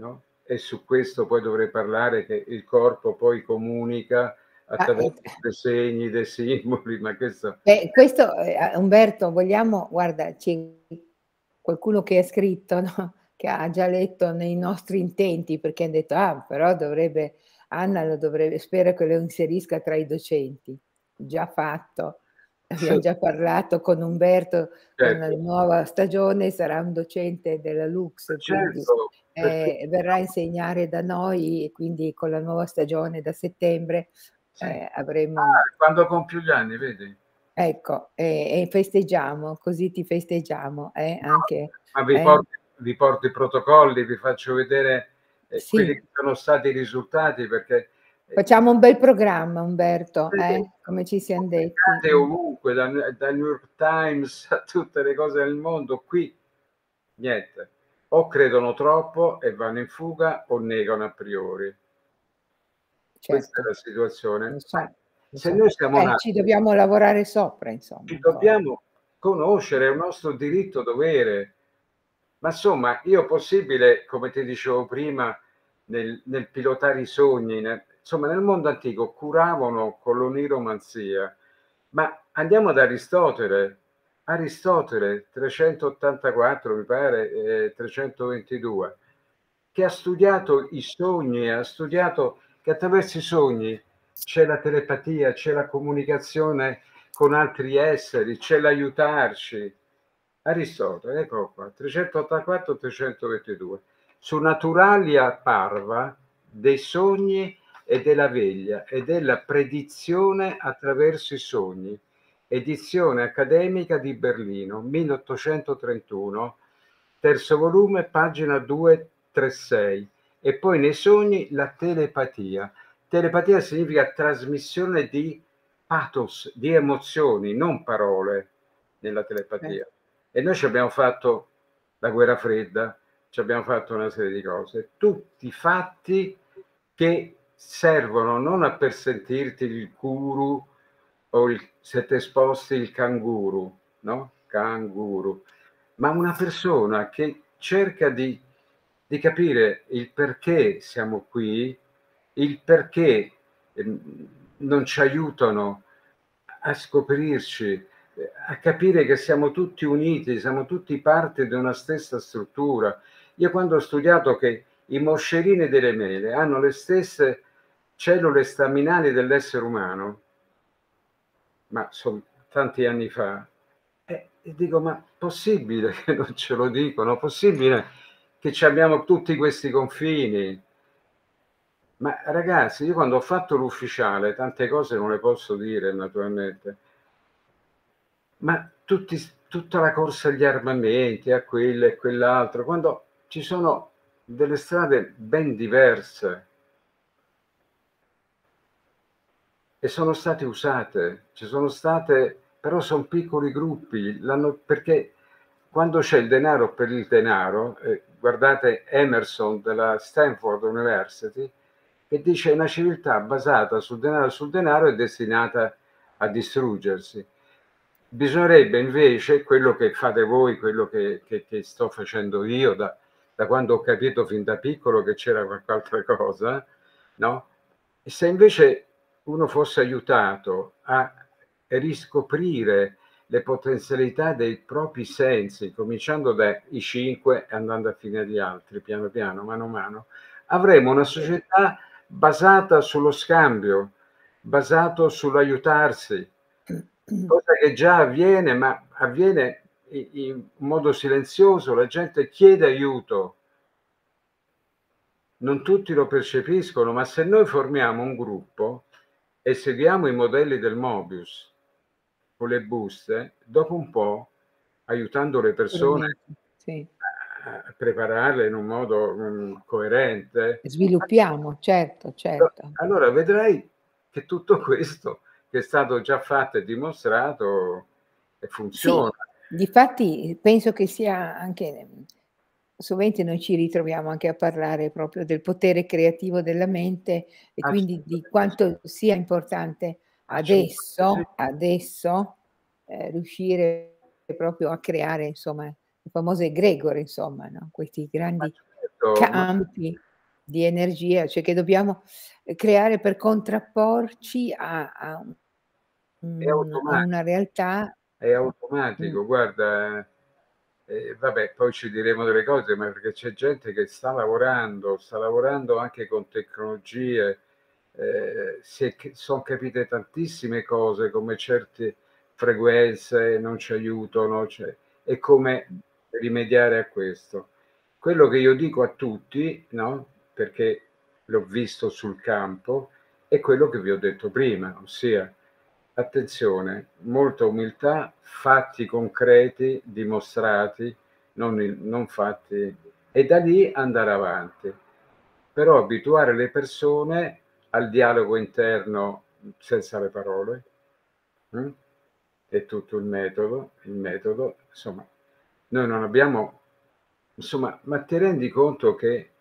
e su questo poi dovrei parlare, che il corpo poi comunica Ah, et attraverso dei segni, dei simboli, ma questo Beh, questo, ehm, Umberto, vogliamo guarda, ci qualcuno che ha scritto, no, che ha già letto nei nostri intenti, perché han detto: "Ah, però dovrebbe Anna lo dovrebbe spero che lo inserisca tra i docenti." Già fatto. Abbiam già parlato con Umberto, con la Certo. nuova stagione sarà un docente della Ma Lux, quindi, certo, perché ehm, verrà a insegnare da noi e quindi con la nuova stagione da settembre, Sì. ehm, avremo Ah, quando compio gli anni, vedi? Ecco, e e festeggiamo, così ti festeggiamo, eh, anche Ma vi eh? porto vi porto i protocolli, vi faccio vedere, ehm, quelli Sì. che sono stati i risultati, perché, ehm Facciamo un bel programma Umberto, Sì, eh, come ci siam detti. pubblicate Mh. ovunque, dal N dal New York Times a tutte le cose del mondo, qui niente. O credono troppo e vanno in fuga o negano a priori. Questa è Certo, la situazione. lo Ma so, lo se so. noi siamo Eh, ci nati dobbiamo lavorare sopra insomma ci ancora. dobbiamo conoscere, è un nostro diritto dovere. Ma somma, io possibile, come ti dicevo prima, nel nel pilotare i sogni, nel insomma nel mondo antico curavano con l'oniromanzia, ma andiamo ad Aristotele. Aristotele trecentottantaquattro mi pare, ehm, trecentoventidue, che ha studiato i sogni, ha studiato che attraverso i sogni c'è la telepatia, c'è la comunicazione con altri esseri, c'è l'aiutarci. Aristotele, eccolo qua, trecentottantaquattro trecentoventidue. Su Naturalia Parva dei sogni e della veglia e della predizione attraverso i sogni. Edizione accademica di Berlino, milleottocentotrentuno, terzo volume, pagina duecentotrentasei. E poi nei sogni la telepatia. Telepatia significa trasmissione di pathos, di emozioni, non parole nella Eh. telepatia. E noi ci abbiamo fatto la guerra fredda, ci abbiamo fatto una serie di cose, tutti fatti che servono non a per sentirti il guru o il se te sposti il canguru, no, canguru, ma una persona che cerca di di capire il perché siamo qui, il perché, ehm, non ci aiutano a scoprirci, ehm, a capire che siamo tutti uniti, siamo tutti parte di una stessa struttura. Io quando ho studiato che i moscerini delle mele hanno le stesse cellule staminali dell'essere umano ma son tanti anni fa, eh, e dico: "Ma possibile che non ce lo dicono? Possibile che c'abbiamo tutti questi confini?" Ma ragazzi, io quando ho fatto l'ufficiale, tante cose non le posso dire naturalmente ma tutti s tutta la corsa agli armamenti, a quello e quell'altro, quando ci sono delle strade ben diverse. E sono state usate, ci sono state però son piccoli gruppi, l'hanno perché quando c'è il denaro per il denaro, ehm, guardate Emerson della Stanford University, che dice: "Una civiltà basata sul denaro e sul denaro è destinata a distruggersi." Bisognerebbe invece, quello che fate voi, quello che che che sto facendo io da da quando ho capito fin da piccolo che c'era qualche altra cosa, no, e se invece uno fosse aiutato a riscoprire le potenzialità dei propri sensi, cominciando dai cinque e andando a fine agli altri, piano piano, mano a mano, avremo una società basata sullo scambio, basato sull'aiutarsi, cosa che già avviene, ma avviene i in modo silenzioso, la gente chiede aiuto. Non tutti lo percepiscono, ma se noi formiamo un gruppo e seguiamo i modelli del Mobius con le buste, dopo un po', aiutando le persone Sicuramente, sì. a a prepararle in un modo, mhmm, coerente Sviluppiamo, certo, certo. allora vedrai che tutto questo, che è stato già fatto e dimostrato, e funziona. Sì, difatti penso che sia anche mhmm, sovente noi ci ritroviamo anche a parlare proprio del potere creativo della mente e quindi di Assolutamente sì. quanto sia importante Assolutamente sì. adesso adesso, ehm, riuscire proprio a creare insomma le famose egregore insomma, no, questi Ma grandi certo, ma campi di energia, cioè che dobbiamo, ehm, creare per contrapporci a a È un a una automatico, realtà è mh. automatico. Guarda, ehm, vabbè, poi ci diremo delle cose, ma perché c'è gente che sta lavorando, sta lavorando anche con tecnologie, ehm, si è c son capite tantissime cose, come certe frequenze non ci aiutano, cioè e come rimediare a questo. Quello che io dico a tutti, no, perché l'ho visto sul campo, è quello che vi ho detto prima, ossia attenzione, molta umiltà, fatti concreti, dimostrati, non il non fatti e da lì andare avanti. Però abituare le persone al dialogo interno senza le parole, mh, è tutto il metodo il metodo, insomma, noi non abbiamo insomma, ma ti rendi conto che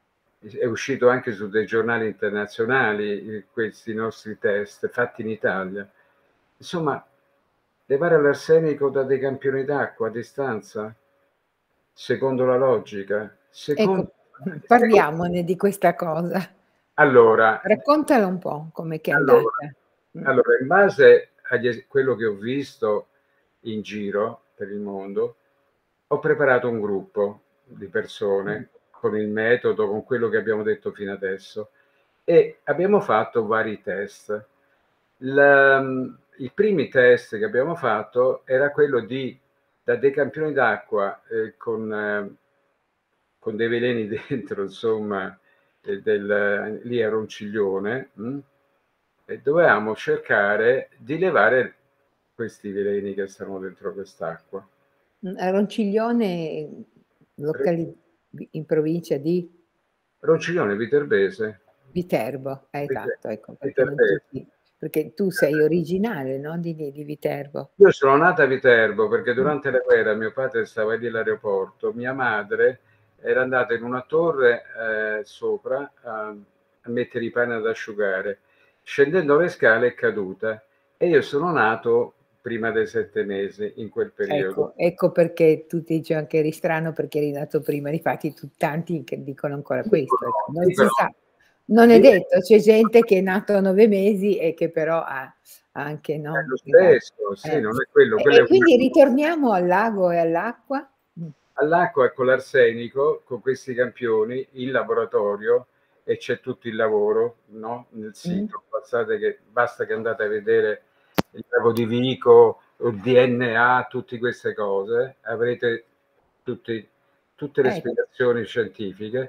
è uscito anche su dei giornali internazionali, questi nostri test fatti in Italia. Insomma, levare l'arsenico da dei campioni d'acqua a distanza, secondo la logica, secon Ecco, mh, seco parliamone di questa cosa. allora Raccontala un po' come che è allora andata. Mh. allora in base agli es quello che ho visto in giro per il mondo, ho preparato un gruppo di Mh. persone con il metodo, con quello che abbiamo detto fino adesso e abbiamo fatto vari test. Il mhmm, i primi test che abbiamo fatto era quello di da dei campioni d'acqua, ehm, con con dei veleni dentro insomma, e del lì a Ronciglione, mh, e dovevamo cercare di levare questi veleni che stavano dentro quest'acqua. Mh, a Ronciglione, mhmm, Re locali di in provincia di? Ronciglione Viterbese. Viterbo, eh, Vite esatto, ecco, perché non Viterbese. tutti perché tu sei originale, no, di lì, di Viterbo? Io sono nato a Viterbo perché Mh. durante la guerra mio padre stava lì all'aeroporto, mia madre era andata in una torre, ehm, sopra a a mettere i panni ad asciugare. Scendendo le scale è caduta e io sono nato prima dei sette mesi, in quel periodo. Ecco, ecco perché tutti dicevano che eri strano perché eri nato prima, difatti tu tanti che dicono ancora questo, ecco. Dicono Non si dicono sa, non è detto, c'è gente che è nato a nove mesi e che però ha anche, È no, lo magari stesso, sì, eh. non è quello, E quella è e una quindi ritorniamo al lago e all'acqua? Mh. all'acqua con l'arsenico, con questi campioni in laboratorio e c'è tutto il lavoro, no, nel Mh. sito. Passate che basta che andate a vedere il lago di Vico, il D N A, tutti queste cose, avrete tutti tutte le Ecco. spiegazioni scientifiche.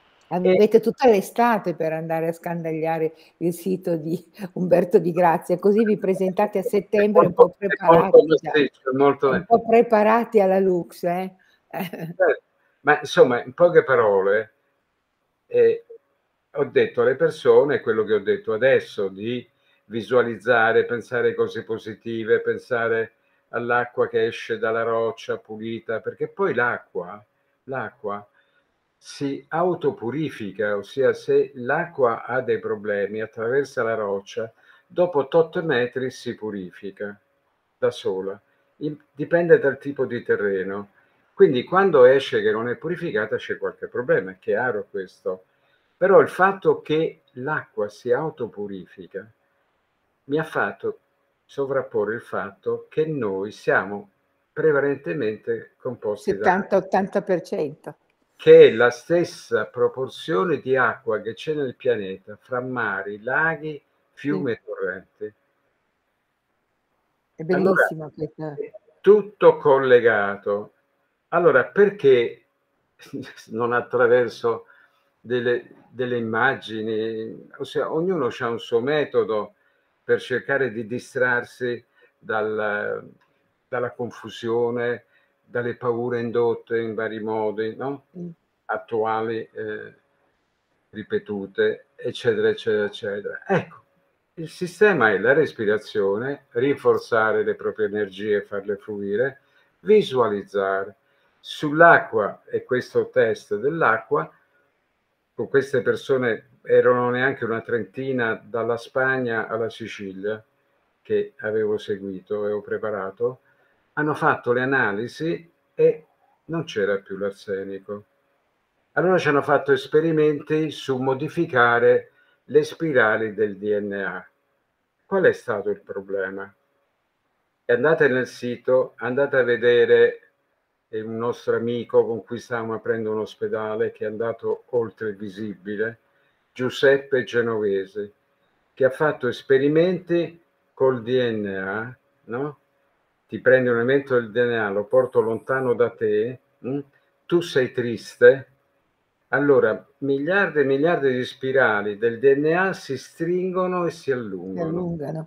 E Avete tutta l'estate per andare a scandagliare il sito di Umberto Di Grazia, così vi presentate a è settembre un po' molto è molto preparati già, massiccio, è molto un po' preparati alla Lux, eh. certo, ma insomma, in poche parole, ehm, ho detto alle persone quello che ho detto adesso, di visualizzare, pensare cose positive, pensare all'acqua che esce dalla roccia pulita, perché poi l'acqua l'acqua si autopurifica, ossia se l'acqua ha dei problemi, attraversa la roccia, dopo tot metri si purifica da sola. In dipende dal tipo di terreno. Quindi quando esce che non è purificata c'è qualche problema, è chiaro questo. Però il fatto che l'acqua si autopurifica mi ha fatto sovrapporre il fatto che noi siamo prevalentemente composti da settanta, ottanta per cento. che è la stessa proporzione di acqua che c'è nel pianeta fra mari, laghi, Sì, fiumi e torrenti. è Allora bellissima questa. è tutto collegato. Allora perché non attraverso delle delle immagini, ossia ognuno c'ha un suo metodo per cercare di distrarsi dal dalla confusione, dalle paure indotte in vari modi, no, Mh. attuali, ehm, ripetute, eccetera, eccetera, eccetera. Ecco, il sistema è la respirazione, rinforzare le proprie energie e farle fluire, visualizzare. Sull'acqua, e questo test dell'acqua, con queste persone erano neanche una trentina dalla Spagna alla Sicilia, che avevo seguito e ho preparato, hanno fatto le analisi e non c'era più l'arsenico. Allora ci hanno fatto esperimenti su modificare le spirali del D N A. Qual è stato il problema? E andate nel sito, andate a vedere un nostro amico con cui stavamo aprendo un ospedale, che è andato oltre il visibile, Giuseppe Genovese, che ha fatto esperimenti col D N A, no? Ti prendi un elemento del D N A, lo porto lontano da te, mh? Tu sei triste, allora miliardi e miliardi di spirali del D N A si stringono e si Si allungano. allungano.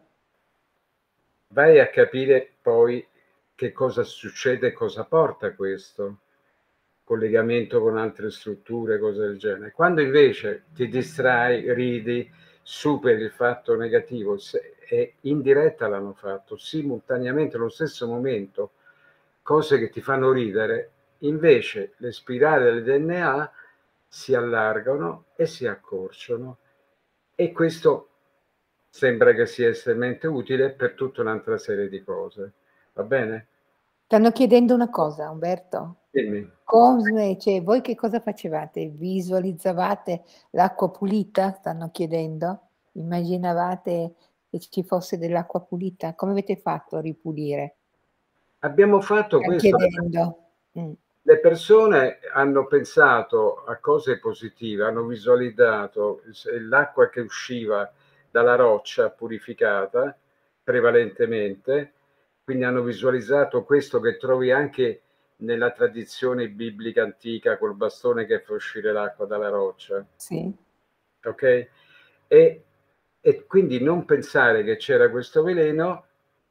Vai a capire poi che cosa succede e cosa porta questo collegamento con altre strutture, cose del genere. Quando invece ti distrai, ridi, superi il fatto negativo, e in diretta l'hanno fatto, simultaneamente, allo stesso momento, cose che ti fanno ridere, invece le spirali del D N A si allargano e si accorciano, e questo sembra che sia estremamente utile per tutta un'altra serie di cose. Va bene? Stanno chiedendo una cosa, Umberto. Dimmi. Come, cioè, voi che cosa facevate? Visualizzavate l'acqua pulita? Stanno chiedendo. Immaginavate che ci fosse dell'acqua pulita? Come avete fatto a ripulire? Abbiamo fatto Stan questo. chiedendo. Mh. Le persone hanno pensato a cose positive, hanno visualizzato l'acqua che usciva dalla roccia purificata, prevalentemente, quindi hanno visualizzato questo che trovi anche nella tradizione biblica antica, col bastone che fa uscire l'acqua dalla roccia. Sì. Ok? E, e quindi non pensare che c'era questo veleno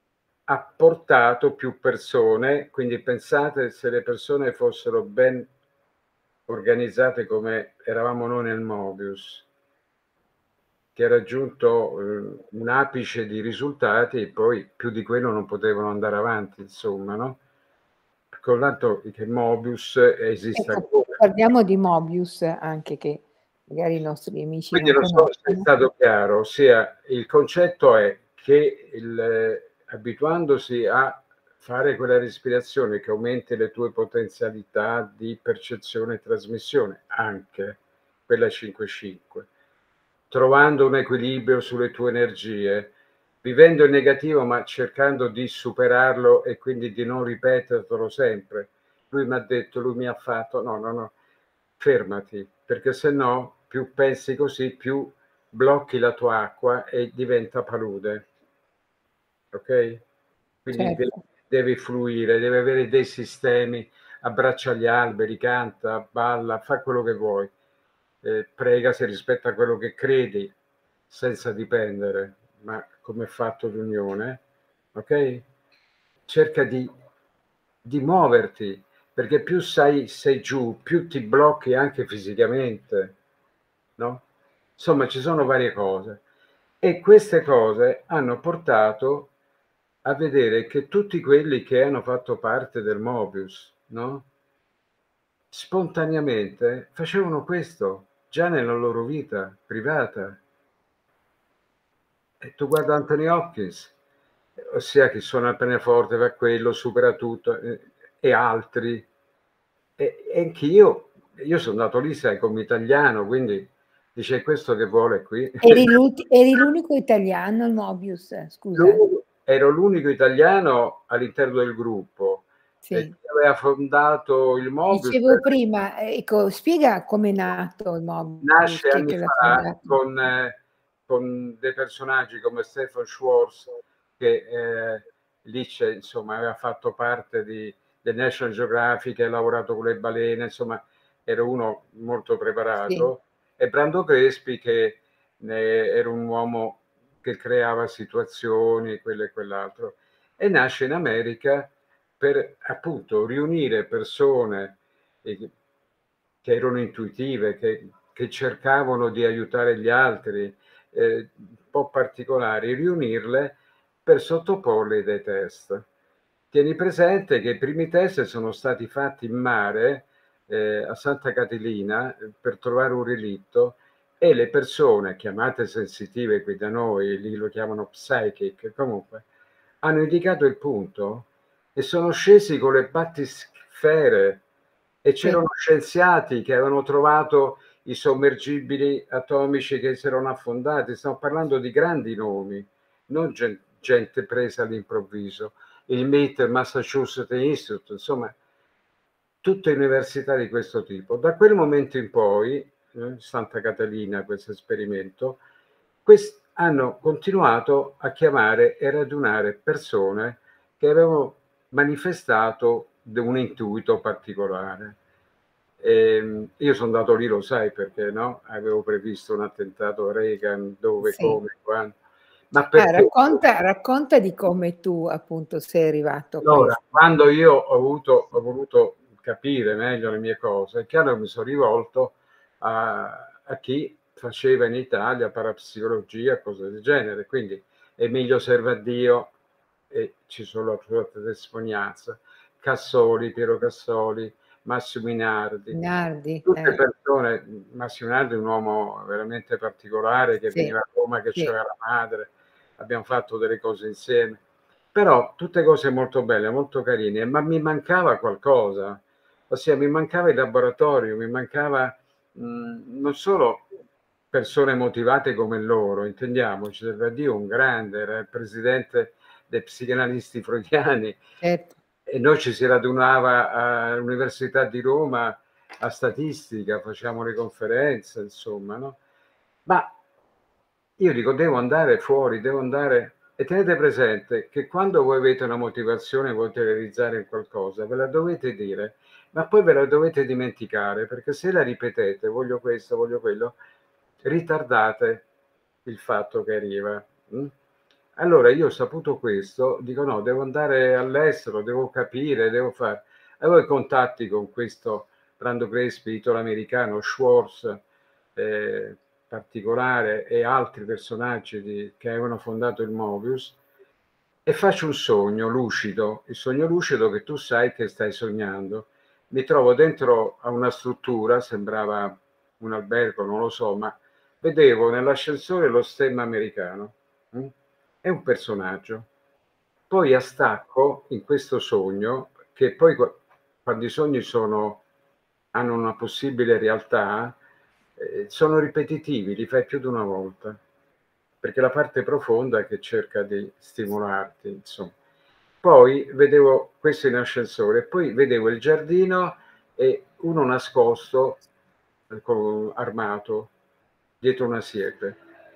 ha portato più persone, quindi pensate se le persone fossero ben organizzate come eravamo noi nel Mobius, che ha raggiunto eh, un apice di risultati, e poi più di quello non potevano andare avanti, insomma, no? Con l'altro che Mobius esiste Ecco, ancora. parliamo di Mobius anche, che magari i nostri amici Quindi non non so se è conoscono. stato chiaro, ossia il concetto è che il, abituandosi a fare quella respirazione che aumenti le tue potenzialità di percezione e trasmissione, anche quella cinque cinque, trovando un equilibrio sulle tue energie, vivendo il negativo ma cercando di superarlo e quindi di non ripeterlo sempre. Lui mi ha detto, lui mi ha fatto, no, no, no, fermati, perché se no più pensi così, più blocchi la tua acqua e diventa palude. Ok? Quindi de- Certo. devi fluire, devi avere dei sistemi, abbraccia gli alberi, canta, balla, fa quello che vuoi, eh, prega se rispetta quello che credi, senza dipendere, ma come fatto d'unione, ok? Cerca di, di muoverti, perché più sei, sei giù, più ti blocchi anche fisicamente, no? Insomma, ci sono varie cose. E queste cose hanno portato a vedere che tutti quelli che hanno fatto parte del Mobius, no? Spontaneamente facevano questo già nella loro vita privata. E tu guarda Anthony Hopkins, ossia che suona il pianoforte, fa quello, supera tutto, eh, e altri. E, e anch'io, io sono andato lì, sai, come italiano, quindi dice questo che vuole qui. Eri l'ulti eri l'unico italiano al Mobius, scusa? Ero l'unico italiano all'interno del gruppo, e Sì. chi aveva fondato il Mobius Dicevo prima, ecco, spiega com'è nato il Mobius, nasce chi è anni che l'ha fa fondato? con, eh, con dei personaggi come Stefan Schwartz, che eh, lì c'è, insomma, aveva fatto parte di, del National Geographic, ha lavorato con le balene, insomma, era uno molto Sì. preparato, e Brando Crespi, che eh, era un uomo che creava situazioni, quello e quell'altro, e nasce in America per appunto riunire persone eh, che erano intuitive, che, che cercavano di aiutare gli altri, eh, un po' particolari, riunirle per sottoporle dei test. Tieni presente che i primi test sono stati fatti in mare, eh, a Santa Catilina, per trovare un relitto, e le persone chiamate sensitive qui da noi, lì lo chiamano psychic, comunque, hanno indicato il punto e sono scesi con le battisfere e Sì. c'erano scienziati che avevano trovato i sommergibili atomici che si erano affondati. Stiamo parlando di grandi nomi, non gen gente presa all'improvviso. Il M I T, il Massachusetts Institute, insomma, tutte università di questo tipo. Da quel momento in poi, eh, Santa Catalina, questo esperimento, quest hanno continuato a chiamare e radunare persone che avevano manifestato de un intuito particolare. Ehm, io sono andato lì, lo sai perché, no, avevo previsto un attentato a Reagan, dove, Sì. come, quan ma Ah, perché? racconta racconta di come tu, appunto, sei arrivato a Allora, questo. quando io ho avuto ho voluto capire meglio le mie cose, è chiaro che mi sono rivolto a a chi faceva in Italia parapsicologia, cose del genere, quindi Emilio Servadio, e ci sono la sua testimonianza, Cassoli, Piero Cassoli, Massimo Inardi, Nardi, tutte eh. persone. Massimo Inardi è un uomo veramente particolare che Sì, veniva a Roma, che sì. c'aveva la madre, abbiam fatto delle cose insieme. Però tutte cose molto belle, molto carine, ma mi mancava qualcosa. Ossia, mi mancava il laboratorio, mi mancava, mhmm, non solo persone motivate come loro, intendiamoci, Servadio un grande, era il presidente dei psicanalisti freudiani Certo. e noi ci si radunava all'Università di Roma a statistica, facevamo le conferenze, insomma, no, ma io dico: "Devo andare fuori, devo andare", e tenete presente che quando voi avete una motivazione, volete realizzare qualcosa, ve la dovete dire, ma poi ve la dovete dimenticare, perché se la ripetete: "Voglio questo, voglio quello", ritardate il fatto che arriva, mh? Allora io ho saputo questo, dico: "No, devo andare all'estero, devo capire, devo fare". Avevo i contatti con questo Brando Crespi, italo-americano, Schwartz, ehm, particolare, e altri personaggi di che avevano fondato il Mobius, e faccio un sogno lucido, il sogno lucido che tu sai che stai sognando. Mi trovo dentro a una struttura, sembrava un albergo, non lo so, ma vedevo nell'ascensore lo stemma americano, mh? È un personaggio. Poi a stacco, in questo sogno, che poi qua quando i sogni sono hanno una possibile realtà, ehm, sono ripetitivi, li fai più di una volta, perché la parte profonda è che cerca di stimolarti, insom poi vedevo questo in ascensore, poi vedevo il giardino e uno nascosto, ehm, co armato, dietro una siepe.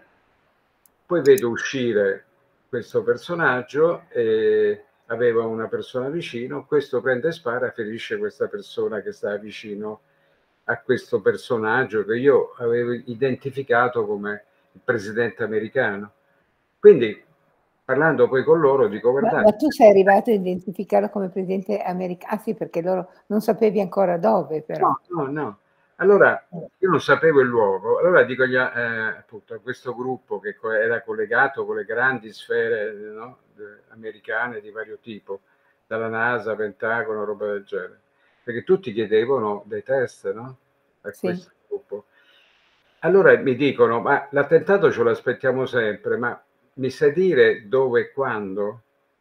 Poi vedo uscire questo personaggio, e aveva una persona vicino, questo prende e spara, ferisce questa persona che stava vicino a questo personaggio che io avevo identificato come il presidente americano. Quindi, parlando poi con loro, dico: Ma "Guardate". ma tu sei arrivato a identificarlo come presidente america ah sì, perché loro non sapevi ancora dove però. No, no, no. Allora Eh. io non sapevo il luogo, allora dico agli a ehm, appunto a questo gruppo che co era collegato con le grandi sfere, no, de americane di vario tipo, dalla NASA, Pentagono, roba del genere, perché tutti chiedevano dei test, no, a Sì. questo gruppo. Allora mi dicono: "Ma l'attentato ce lo aspettiamo sempre, ma mi sai dire dove e quando?"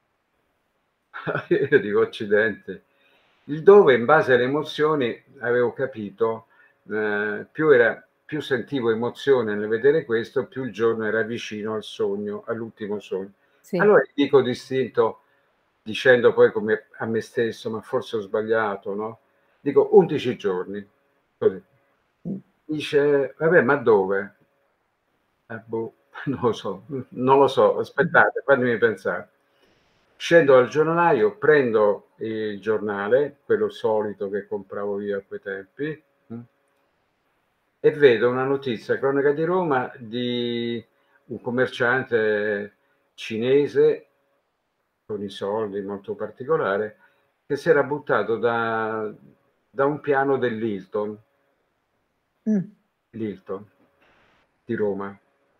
Io dico: "Accidenti". Il dove, in base alle emozioni, avevo capito, ehm, più era più sentivo emozione nel vedere questo, più il giorno era vicino al sogno, all'ultimo sogno. Sì. Allora dico d'istinto, dicendo poi come a me stesso: "Ma forse ho sbagliato", no, dico: "undici giorni", così. Mh. Dice: "Vabbè, ma dove?" Eh boh, non lo so, non lo so, Mh-mh. aspettate, fatemi pensare. Scendo dal giornalaio, prendo il giornale, quello solito che compravo io a quei tempi, mh, e vedo una notizia, cronaca di Roma, di un commerciante cinese con i soldi, molto particolare, che si era buttato da da un piano dell'Hilton, Mh. l'Hilton di Roma.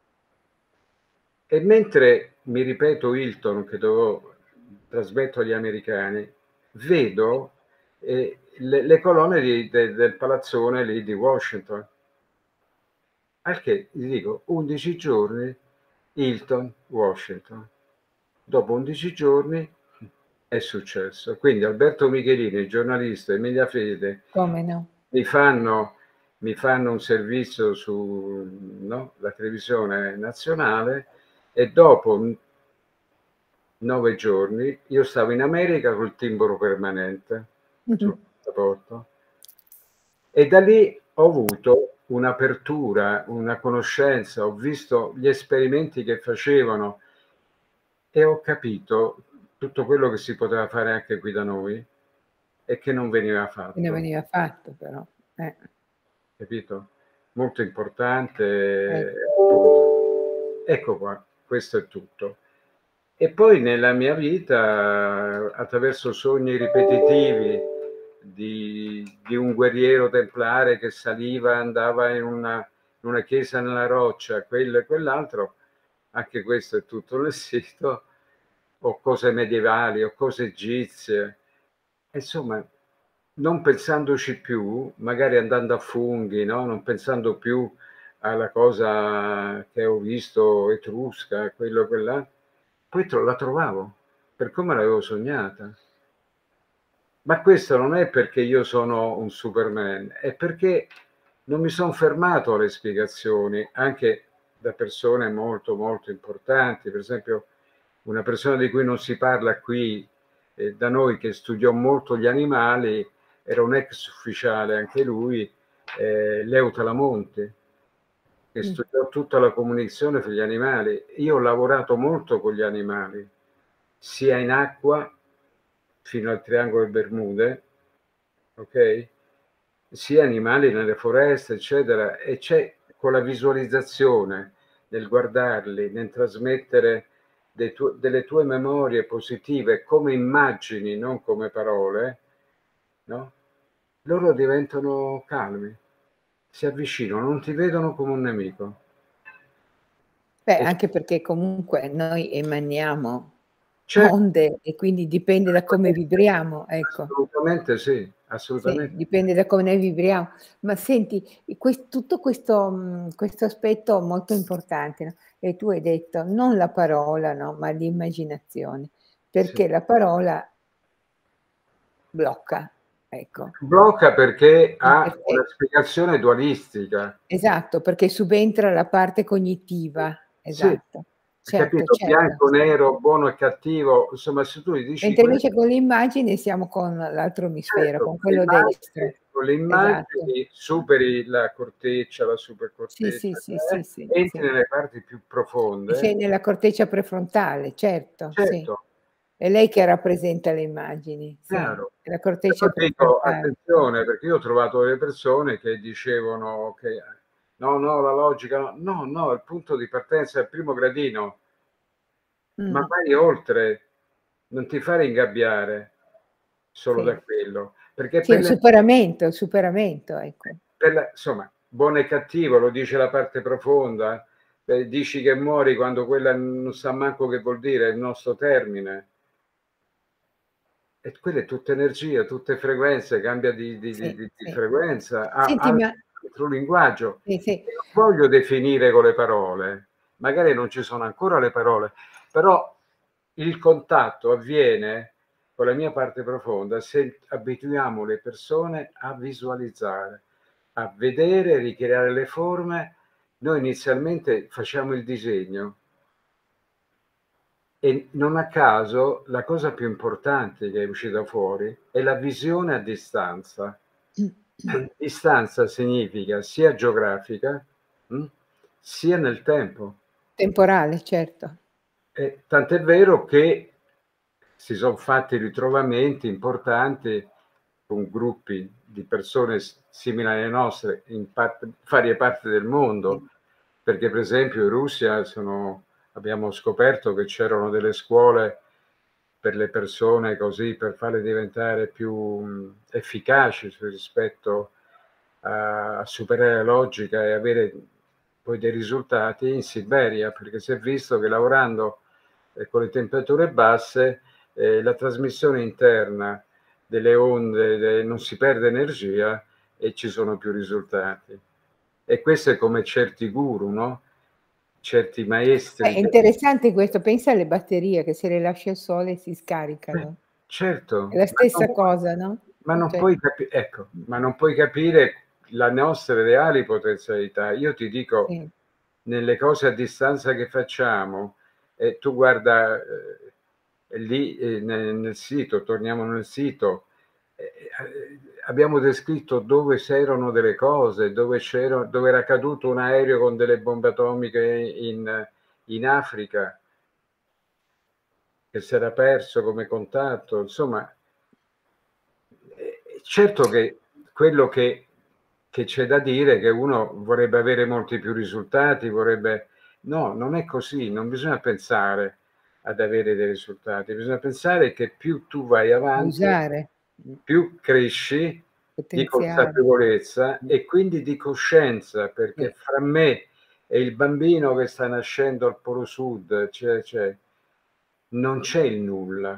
E mentre mi ripeto Hilton, che dovevo trasmetto agli americani, vedo, ehm, le le colonne di de del palazzone lì di Washington. Al che gli dico: "undici giorni, Hilton, Washington". Dopo undici giorni È successo. Quindi Alberto Michelini, giornalista, e Mediafede Come no. mi fanno mi fanno un servizio su, no, la televisione nazionale e dopo n nove giorni io stavo in America col timbro permanente sul Mh-mh. passaporto. E da lì ho avuto un'apertura, una conoscenza, ho visto gli esperimenti che facevano e ho capito tutto quello che si poteva fare anche qui da noi e che non veniva E non fatto. veniva fatto però, eh. Capito? Molto Eh. importante, appunto. Ecco qua, questo è tutto. E poi nella mia vita, attraverso sogni ripetitivi di di un guerriero templare che saliva, andava in una in una chiesa nella roccia, quello e quell'altro, anche questo è tutto nel sito, o cose medievali, o cose egizie. Insomma, non pensandoci più, magari andando a funghi, no, non pensando più alla cosa che ho visto etrusca, quello e quell'al poi tro la trovavo, per come l'avevo sognata. Ma questo non è perché io sono un Superman, è perché non mi son fermato alle spiegazioni, anche da persone molto, molto importanti. Per esempio, una persona di cui non si parla qui, ehm, da noi, che studiò molto gli animali, era un ex ufficiale anche lui, ehm, Leo Talamonte, che Mh. studiò tutta la comunicazione fra gli animali. Io ho lavorato molto con gli animali, sia in acqua, fino al Triangolo delle Bermude, okay, sia animali nelle foreste, eccetera, e c'è con la visualizzazione, nel guardarli, nel trasmettere de tu delle tue memorie positive come immagini, non come parole, no, loro diventano calmi, si avvicinano, non ti vedono come un nemico. Beh, E anche perché comunque noi emaniamo c'è onde e quindi dipende da come certamente, vibriamo, ecco. assolutamente sì, Sì, assolutamente. dipende da come noi vibriamo. Ma senti, i ques tutto questo mhmm, questo aspetto molto importante, no, e tu hai detto non la parola, no, ma l'immaginazione, Sì. perché la parola blocca, ecco. Blocca perché E ha perché una spiegazione dualistica. esatto, perché subentra la parte cognitiva, Sì, esatto. hai Certo, capito? certo. Bianco, nero, buono e cattivo, insomma se tu gli dici Mentre que invece con l'immagine siamo con l'altro emisfero, certo, con con le quello destro. immagini con le Esatto. immagini superi la corteccia, la Sì, sì, supercorteccia, sì, sì, eh, sì, entri sì. nelle parti più E profonde. sei nella corteccia prefrontale, certo, sì. Certo, È lei che rappresenta le immagini, sì, chiaro. è la Però corteccia dico prefrontale. attenzione, perché io ho trovato delle persone che dicevano che: "No, no, la logica no". No, no, il punto di partenza è il primo gradino. Ma Mh, vai oltre, non ti fare ingabbiare solo da sì. quello, perché Sì, è per un le superamento, il superamento, ecco. per la insomma, buono e cattivo, lo dice la parte profonda, ehm, dici che muori quando quella non sa manco che vuol dire il nostro termine. E quella è tutta energia, tutte frequenze, cambia di di di Sì, di di sì. frequenza, ha Senti, ha ma altro linguaggio. sì, sì. E non voglio definire con le parole, magari non ci sono ancora le parole, però il contatto avviene con la mia parte profonda se abituiamo le persone a visualizzare, a vedere, ricreare le forme. Noi inizialmente facciamo il disegno e non a caso la cosa più importante che è uscita fuori è la visione a distanza. Distanza significa sia geografica, mh, sia nel tempo. Temporale, certo. E tant'è vero che si son fatti ritrovamenti importanti con gruppi di persone s simili alle nostre in part varie parti del mondo, Sì. perché per esempio in Russia sono abbiamo scoperto che c'erano delle scuole per le persone così, per farle diventare più, mhmm, efficaci s rispetto a a superare la logica e avere poi dei risultati in Siberia, perché si è visto che lavorando, ehm, con le temperature basse, ehm, la trasmissione interna delle onde de non si perde energia e ci sono più risultati. E questo è come certi guru, no, certi Eh, maestri è che interessante questo, pensa alle batterie che se le lasci al sole si eh, scaricano. Certo, È la ma non stessa cosa, no? ma non Cioè puoi capi ecco, mh. ma non puoi capire la nostre reali potenzialità. Io ti dico, Sì. nelle cose a distanza che facciamo, e tu guarda, ehm, lì, ehm, ne nel sito, torniamo nel sito, e e a ehm, abbiamo descritto dove c'erano delle cose, dove c'era dove era caduto un aereo con delle bombe atomiche in in Africa che s'era perso come contatto, insomma E certo che quello che che c'è da dire è che uno vorrebbe avere molti più risultati, vorrebbe no, non è così, non bisogna pensare ad avere dei risultati, bisogna pensare che più tu vai A avanti, usare. Mh. più cresci di Potenziale. consapevolezza Mh. e quindi di coscienza, perché Sì. fra me e il bambino che sta nascendo al Polo Sud, cioè cioè non c'è il nulla.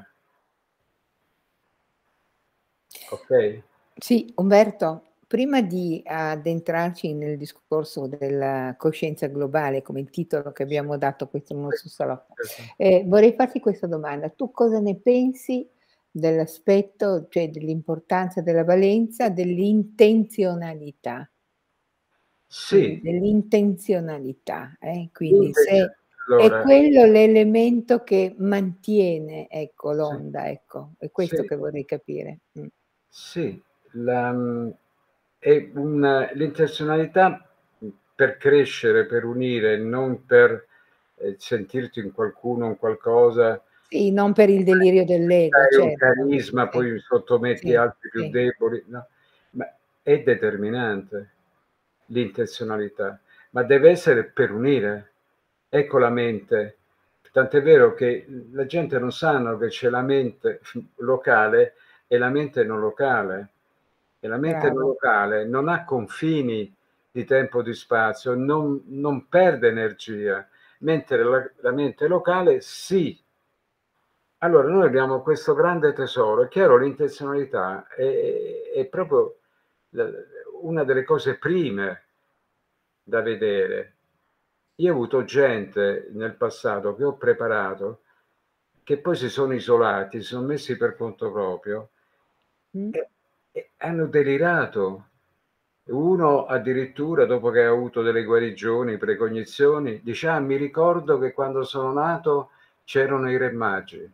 Okay? Sì, Umberto, prima di addentrarci nel discorso della coscienza globale, come il titolo che Sì. abbiamo dato a questo nostro salotto, Certo. ehm, vorrei farti questa domanda: tu cosa ne pensi dell'aspetto, cioè dell'importanza, della valenza dell'intenzionalità? Quindi Sì. dell'intenzionalità, eh, quindi L'intenz se è allora quello l'elemento che mantiene, ecco, Sì. l'onda, ecco, è questo Sì. che vorrei capire. Mh. Sì, la mhmm, è un l'intenzionalità, mhmm, per crescere, per unire, non per, ehm, sentirti in qualcuno, un qualcosa. Sì, non per il delirio dell'ego, Hai un certo. carisma, Sì, poi sottometti sì, altri più sì. deboli, no, ma è determinante l'intenzionalità, ma deve essere per unire. Ecco la mente. Tant'è vero che, mhmm, la gente non sanno che c'è la mente locale e la mente non locale. E la mente non Bravo. locale non ha confini di tempo, di spazio, non non perde energia, mentre la la mente locale sì. Allora noi abbiamo questo grande tesoro. È chiaro, l'intenzionalità è è proprio l una delle cose prime da vedere. Io ho avuto gente nel passato che ho preparato, che poi si sono isolati, si son messi per conto proprio Mh. e e hanno delirato. Uno addirittura dopo che ha avuto delle guarigioni, precognizioni, dice: "Ah, mi ricordo che quando sono nato c'erano i re magi."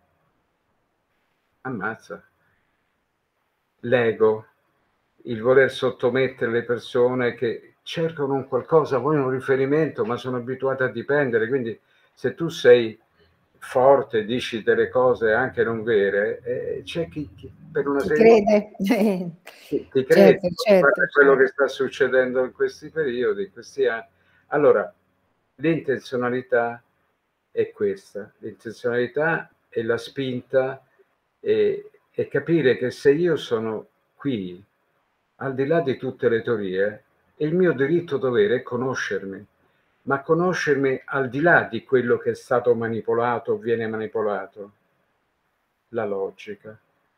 Ammazza. L'ego, il voler sottomettere le persone che cercano un qualcosa, vogliono un riferimento, ma sono abituate a dipendere, quindi se tu sei forte, dici delle cose anche non vere, ehm, c'è chi chi per una Chi serie di mo crede? Eh. ti ti credi. Certo, Guarda certo, quello cer che sta succedendo in questi periodi, in questi a allora, l'intenzionalità è questa. L'intenzionalità è la spinta, e e capire che se io sono qui, al di là di tutte le teorie, il mio diritto dovere è conoscermi, ma conoscermi al di là di quello che è stato manipolato o viene manipolato. La logica.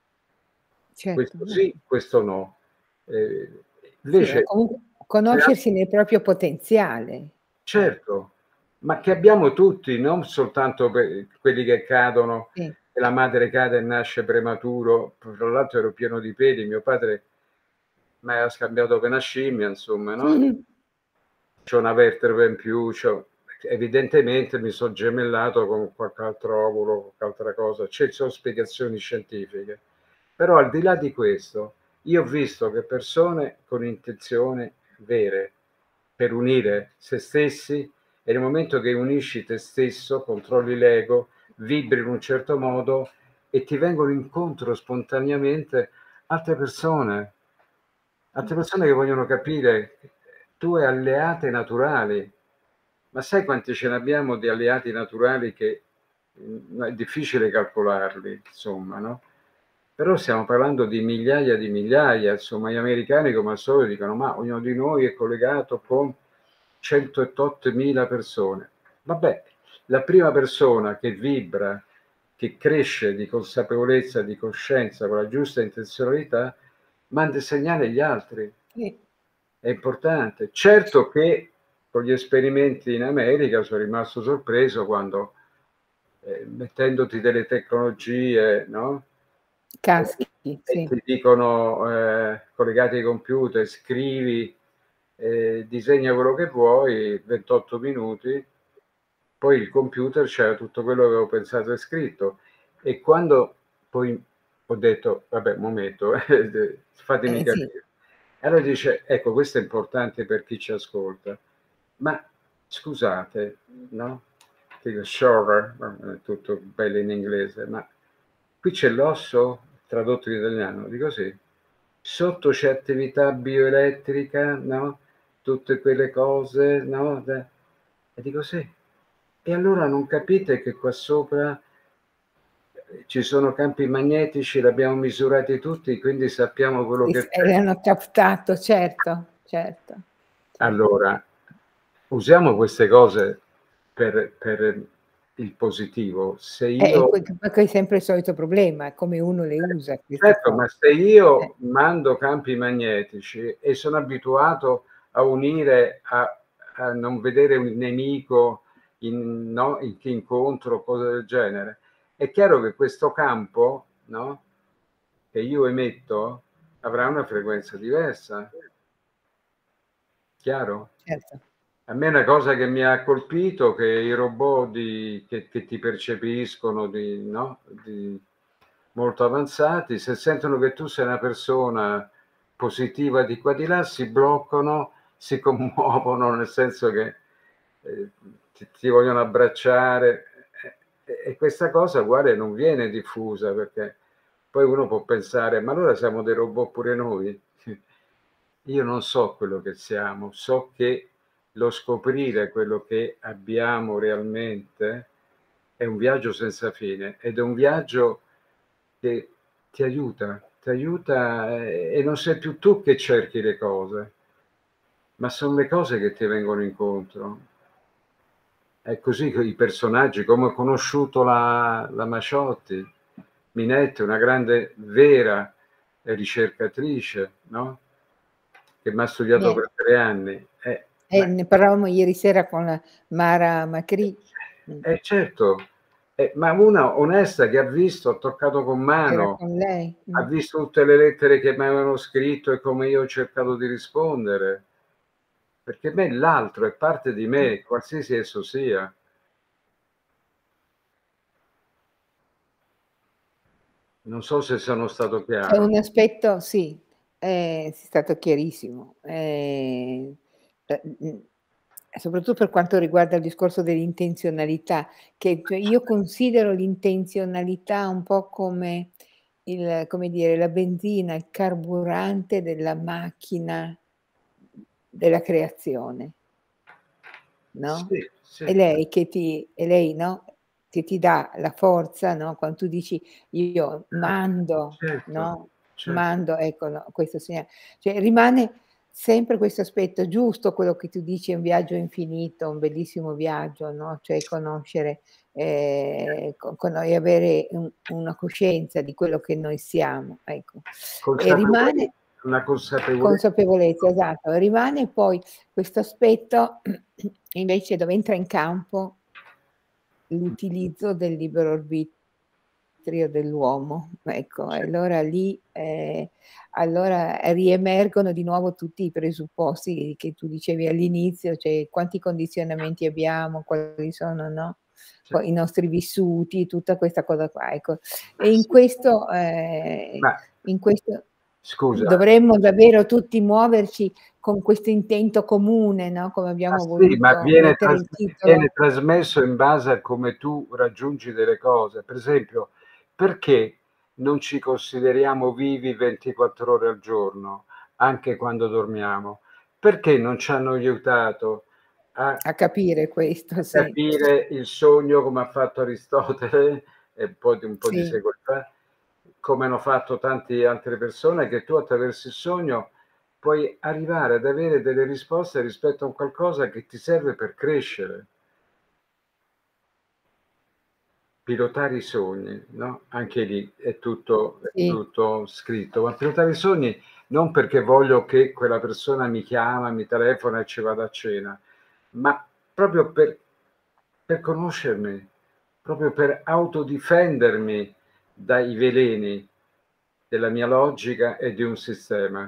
Certo, Questo no. sì, questo no. Ehm, Sì, o invece comunque c'è a conoscersi nel proprio potenziale. Eh. Certo, ma che abbiamo tutti, non soltanto pe quelli che cadono, Sì. che la madre cade e nasce prematuro. P fra l'altro ero pieno di peli, mio padre m'aveva scambiato pe' 'na scimmia, insomma, no? C'ho una vertebra in più, c'ho evidentemente mi son gemellato con qualche altro ovulo, qualche altra cosa. Ci sono spiegazioni scientifiche. Però al di là di questo, io ho visto che persone con intenzioni vere per unire se stessi, e nel momento che unisci te stesso, controlli l'ego, vibri in un certo modo e ti vengono incontro spontaneamente altre persone. Altre persone che vogliono capire tue alleate naturali. Ma sai quanti ce ne abbiamo di alleati naturali che, mhmm, è difficile calcolarli, insomma, no? Però stiamo parlando di migliaia di migliaia, insomma, gli americani come al solito dicono: "Ma ognuno di noi è collegato con cento e tot mila persone." Vabbè, la prima persona che vibra, che cresce di consapevolezza, di coscienza con la giusta intenzionalità, manda il segnale agli altri. Sì. È importante. Certo che con gli esperimenti in America sono rimasto sorpreso quando, ehm, mettendoti delle tecnologie, no? Caschi, e sì. ti dicono, ehm, collegati ai computer, scrivi, ehm, disegna quello che vuoi, ventotto minuti, poi il computer c'era tutto quello che avevo pensato e scritto. E quando poi ho detto: "Vabbè, momento, fatemi Eh sì. capire". E allora dice: "Ecco, questo è importante per chi ci ascolta. Ma scusate, no?" Dico: "Sure", è tutto bello in inglese, ma qui c'è l'osso tradotto in italiano, dico: "Sì". Sotto c'è attività bioelettrica, no, tutte quelle cose, no, da e dico: "Sì". E allora non capite che qua sopra ci sono campi magnetici, l'abbiamo misurati tutti, quindi sappiamo quello Sì, che s e c'è. l'hanno captato, certo, certo, certo. Allora, usiamo queste cose per per il positivo. Se Eh, e io que che è sempre il solito problema, come uno le usa queste certo, cose. ma se Eh, io mando campi magnetici e sono abituato a unire, a a non vedere un nemico in no, in chi incontro, cose del genere, è chiaro che questo campo, no, che io emetto avrà una frequenza diversa. Chiaro? certo. A me è una cosa che mi ha colpito, che i robot di che che ti percepiscono di no, di molto avanzati, se sentono che tu sei una persona positiva di qua di là, si bloccano, si commuovono, nel senso che, ehm, ti ti vogliono abbracciare, e e questa cosa guarda non viene diffusa, perché poi uno può pensare: "Ma allora siamo dei robot pure noi?" Io non so quello che siamo, so che lo scoprire quello che abbiamo realmente è un viaggio senza fine, ed è un viaggio che ti aiuta, ti aiuta, ehm, e non sei più tu che cerchi le cose, ma son le cose che ti vengono incontro. È così che i personaggi, come ho conosciuto la la Maciotti, Minette, una grande vera ricercatrice, no, che m'ha studiato Beh, per tre anni. Eh, eh, ma ne parlavamo ieri sera con Mara Macrì, mh, eh certo, eh, ma una onesta che ha visto, ha toccato con era mano, con lei, ha mh. visto tutte le lettere che m'avevano scritto e come io ho cercato di rispondere, perché me l'altro è parte di Sì. me, qualsiasi esso sia. Non so se sono stato C'è chiaro. un aspetto sì, ehm, sei stato chiarissimo. Ehm, eh, mhmm, soprattutto per quanto riguarda il discorso dell'intenzionalità, che cioè io considero l'intenzionalità un po' come il come dire, la benzina, il carburante della macchina della creazione, no, Sì, è sì, lei che ti è lei, no, che ti dà la forza, no, quan tu dici: "Io mando", certo, no, certo, mando, ecco, no, questo segna cioè rimane sempre questo aspetto giusto quello che tu dici, è un viaggio infinito, un bellissimo viaggio, no, cioè conoscere, ehm, co cono e avere un una coscienza di quello che noi siamo, ecco. E consapevole rimane una consapevolezza. consapevolezza, esatto. Rimane poi questo aspetto invece dove entra in campo l'utilizzo del libero arbitrio dell'uomo, ecco, e Sì, allora lì, ehm, allora riemergono di nuovo tutti i presupposti che tu dicevi all'inizio, cioè quanti condizionamenti abbiamo, quali sono, no, sì, poi i nostri vissuti, tutta questa cosa qua, ecco. E in sì. questo ehm, Ma in questo scusa, dovremmo davvero tutti muoverci con questo intento comune, no, come ma abbiamo sì, ma voluto viene mettere tras il viene titolo. trasmesso in base a come tu raggiungi delle cose. Per esempio, perché non ci consideriamo vivi ventiquattro ore al giorno, anche quando dormiamo? Perché non ci hanno aiutato a A capire questo, sì, capire il sogno come ha fatto Aristotele e poi di un po' di sì. secoli fa, come hanno fatto tante altre persone, che tu attraverso il sogno puoi arrivare ad avere delle risposte rispetto a un qualcosa che ti serve per crescere. Pilotare i sogni, no, anche lì è tutto è Sì, tutto scritto, ma pilotare i sogni non perché voglio che quella persona mi chiama, mi telefona e ci vado a cena, ma proprio per per conoscermi, proprio per autodifendermi dai veleni, della mia logica e di un sistema.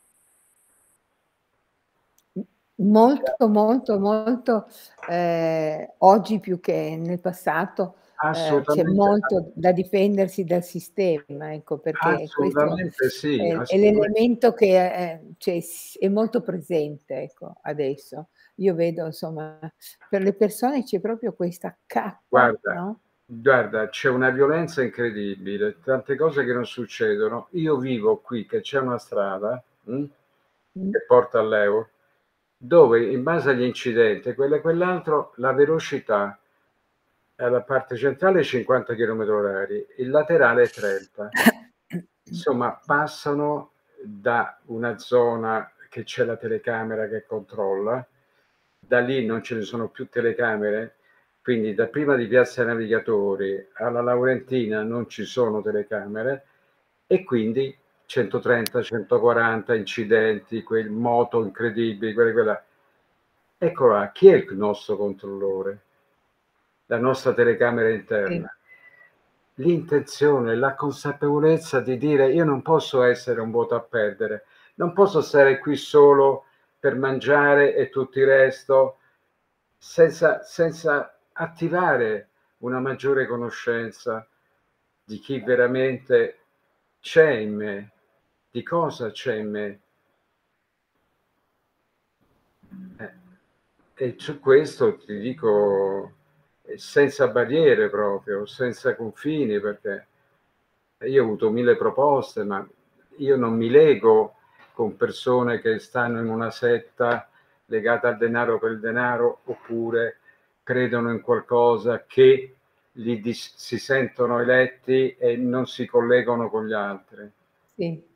Molto, molto, molto, ehm, oggi più che nel passato, ehm, c'è Assolutamente, a molto da difendersi dal sistema, ecco, perché questo Assolutamente sì, è è assolutamen l'elemento che è cioè s è molto presente, ecco, adesso. Io vedo insomma, per le persone c'è proprio questa cappa, Guarda no? guarda, c'è una violenza incredibile, tante cose che non succedono. Io vivo qui che c'è una strada, mh, Mh. che porta all'Eur dove in base agli incidenti, quello e quell'altro, la velocità alla parte centrale è cinquanta chilometri orari, il laterale è trenta. Insomma, passano da una zona che c'è la telecamera che controlla, da lì non ce ne sono più telecamere, quindi da prima di Piazza Navigatori alla Laurentina non ci sono telecamere e quindi centotrenta, centoquaranta incidenti, quel moto incredibili, quelle quella ecco là, chi è il nostro controllore? La nostra telecamera Sì. interna. L'intenzione, la consapevolezza di dire: "Io non posso essere un voto a perdere, non posso stare qui solo per mangiare e tutto il resto, senza senza attivare una maggiore conoscenza di chi veramente c'è in me, di cosa c'è in me". Eh, e su questo ti dico, ehm, senza barriere proprio, senza confini, perché io ho avuto mille proposte, ma io non mi lego con persone che stanno in una setta legata al denaro per il denaro, oppure credono in qualcosa che li dis si sentono eletti e non si collegano con gli altri. Sì.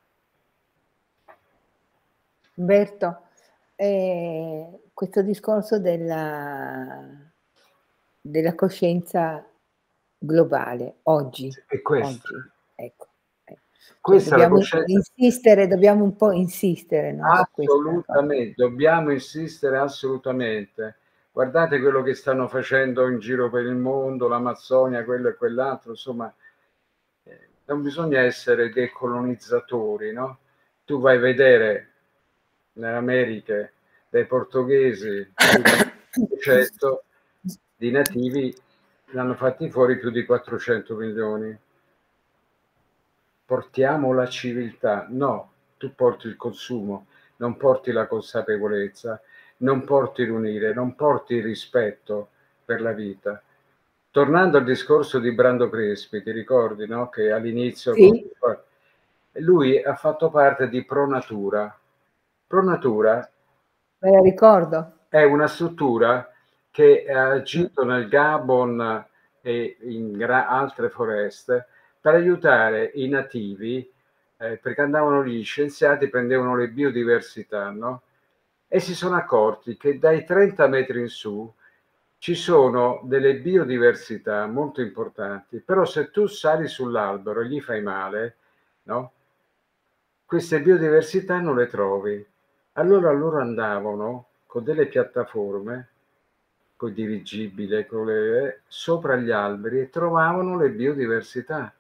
Umberto, ehm, questo discorso della della coscienza globale, oggi, È questa. oggi, ecco, eh. Cioè Questa è la dobbiamo coscienza insistere dobbiamo un po' insistere, no, su questa cosa. Assolutamen dobbiamo insistere assolutamente. Guardate quello che stanno facendo in giro per il mondo, l'Amazzonia, quello e quell'altro, insomma, ehm, non bisogna essere decolonizzatori, no, tu vai a vedere nelle Americhe dai portoghesi più di duecento, di nativi ne hanno fatti fuori più di quattrocento milioni. Portiamo la civiltà. No, tu porti il consumo, non porti la consapevolezza, non porti l'unire, non porti il rispetto per la vita. Tornando al discorso di Brando Crespi, ti ricordi, no, che all'inizio con Sì. lui ha fatto parte di Pro Natura. Pro Natura Me la ricordo. è una struttura che ha Mh. agito nel Gabon e in gra altre foreste per aiutare i nativi, ehm, perché andavano lì gli scienziati, prendevano le biodiversità, no, e si sono accorti che dai trenta metri in su ci sono delle biodiversità molto importanti, però se tu sali sull'albero e gli fai male, no, queste biodiversità non le trovi. Allora loro andavano con delle piattaforme, coi dirigibile, con le sopra gli alberi e trovavano le biodiversità.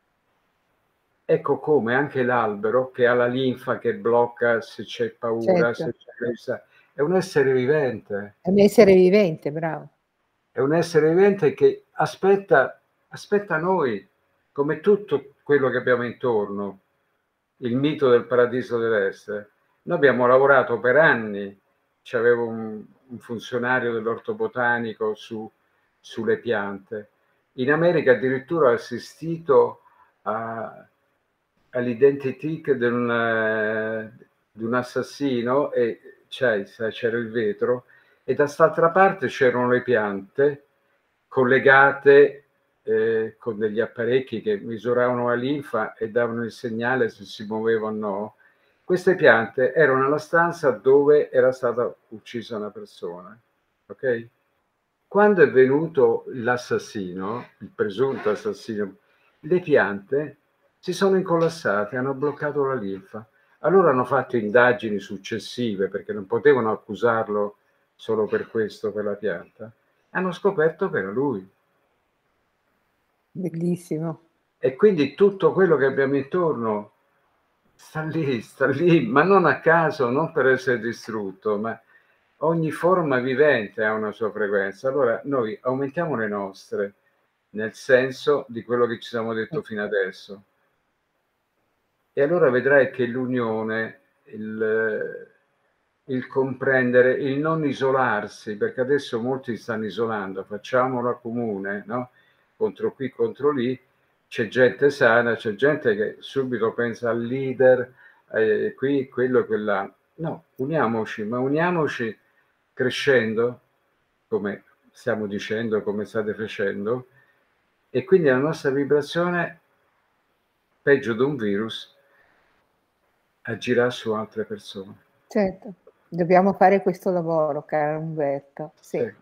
Ecco come anche l'albero che ha la linfa che blocca se c'è paura, Certo. se c'è questa è un essere vivente. È un essere vivente, bravo. È un essere vivente che aspetta aspetta noi, come tutto quello che abbiamo intorno. Il mito del paradiso terrestre. Noi abbiamo lavorato per anni, c'avevo un un funzionario dell'orto botanico su sulle piante. In America addirittura ho assistito a all'identikit di un di un assassino e c'hai sai c'era il vetro e da st'altra parte c'erano le piante collegate, ehm, con degli apparecchi che misuravano la linfa e davano il segnale se si muoveva o no. Queste piante erano nella stanza dove era stata uccisa una persona, okay? Quando è venuto l'assassino, il presunto assassino, le piante si sono incollassate, hanno bloccato la linfa. Allora hanno fatto indagini successive, perché non potevano accusarlo solo per questo, per la pianta. Hanno scoperto che era lui. Bellissimo. E quindi tutto quello che abbiamo intorno sta lì, sta lì, ma non a caso, non per essere distrutto, ma ogni forma vivente ha una sua frequenza. Allora noi aumentiamo le nostre, nel senso di quello che ci siamo detto fino adesso. E allora vedrai che l'unione, il, il comprendere, il non isolarsi, perché adesso molti stanno isolando, facciamola comune, no? Contro qui, contro lì, c'è gente sana, c'è gente che subito pensa al leader, eh, qui, quello e quell'altro. No, uniamoci, ma uniamoci crescendo, come stiamo dicendo, come state facendo, e quindi la nostra vibrazione, peggio di un virus, agirà su altre persone. Certo, dobbiamo fare questo lavoro, caro Umberto, sì. Sì.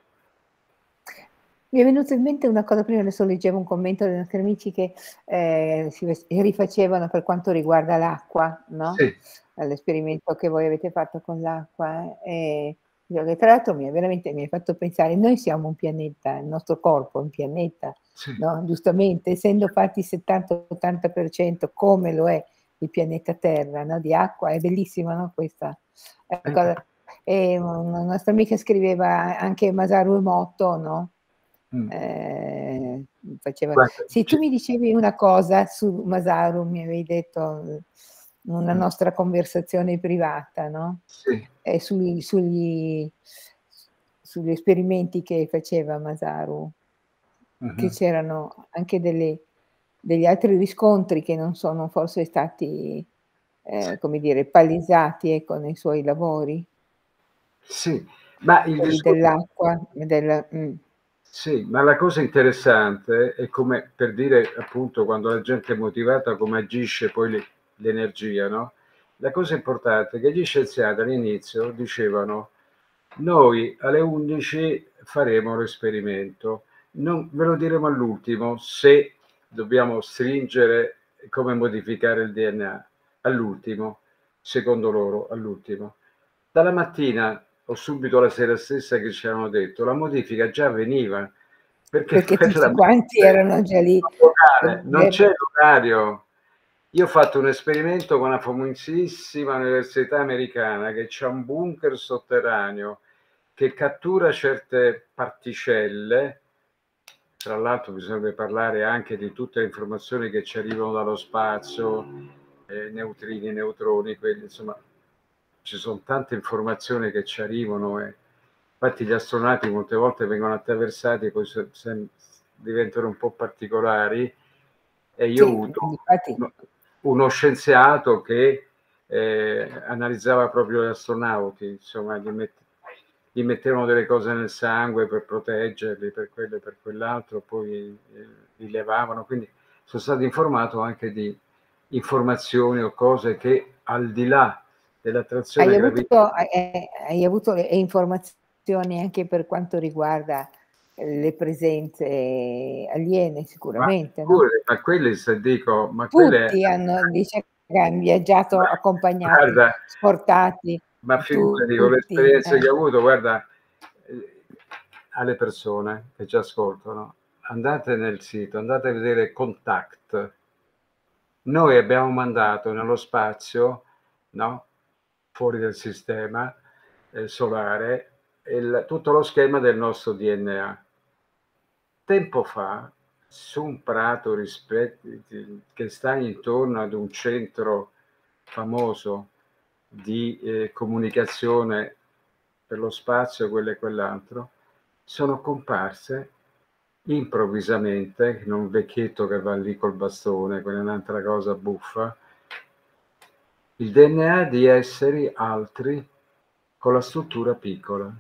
Mi è venuto in mente una cosa, prima adesso leggevo un commento dei nostri amici che eh, si rifacevano per quanto riguarda l'acqua, no? Sì. L'esperimento che voi avete fatto con l'acqua. Eh, e tra l'altro mi ha veramente mi ha fatto pensare, noi siamo un pianeta, il nostro corpo è un pianeta, Sì. no? Giustamente, essendo fatti settanta ottanta per cento come lo è il pianeta Terra, no? Di acqua, è bellissima, no? Questa eh, cosa. E una nostra amica scriveva anche Masaru Emoto, no? Mm. Eh, faceva... Guarda, Sì, tu mi dicevi una cosa su Masaru, mi avevi detto in una mm. nostra conversazione privata, no? Sì. Eh, sugli, sugli, sugli esperimenti che faceva Masaru, Mm-hmm. che c'erano anche delle, degli altri riscontri che non sono forse stati, eh, come dire, palesati, ecco, nei suoi lavori. Sì, ma il Quelli discorso... dell'acqua, del... Mm. Sì, ma la cosa interessante è come, per dire appunto, quando la gente è motivata, come agisce poi l'energia, no? La cosa importante è che gli scienziati all'inizio dicevano: noi alle undici faremo l'esperimento, non ve lo diremo all'ultimo se dobbiamo stringere come modificare il D N A, all'ultimo, secondo loro, all'ultimo. Dalla mattina o subito la sera stessa che ci hanno detto, la modifica già avveniva, perché Perché tutti quella quanti erano già lì. locale, non c'è l'orario. Io ho fatto un esperimento con una famosissima università americana che c'ha un bunker sotterraneo che cattura certe particelle. Tra l'altro bisognerebbe parlare anche di tutte le informazioni che ci arrivano dallo spazio, eh, neutrini, neutroni, quelli, insomma, ci sono tante informazioni che ci arrivano e infatti gli astronauti molte volte vengono attraversati e poi se, se diventano un po' particolari. E io Sì, ho avuto infatti. uno, uno scienziato che eh, analizzava proprio gli astronauti, insomma, gli, met, gli mettevano delle cose nel sangue per proteggerli, per quello e per quell'altro, poi eh, li levavano, quindi sono stato informato anche di informazioni o cose che al di là dell'attrazione Hai gravitatoria. avuto, hai, hai avuto le informazioni anche per quanto riguarda le presenze aliene, Ma, sicuramente, no? pure, ma quelle se dico, ma quelle... Tutti hanno, dice, hanno viaggiato accompagnati, Guarda, sportati, ma figurati con tutti. l'esperienza Eh. che ho avuto, guarda, eh, alle persone che ci ascoltano, andate nel sito, andate a vedere Contact. Noi abbiamo mandato nello spazio, no? Fuori del sistema eh, solare, il, tutto lo schema del nostro D N A. Tempo fa, su un prato rispetto, che sta intorno ad un centro famoso di eh, comunicazione per lo spazio, quello e quell'altro, sono comparse improvvisamente, non un vecchietto che va lì col bastone, quella è un'altra cosa buffa, il D N A di esseri altri con la struttura piccola.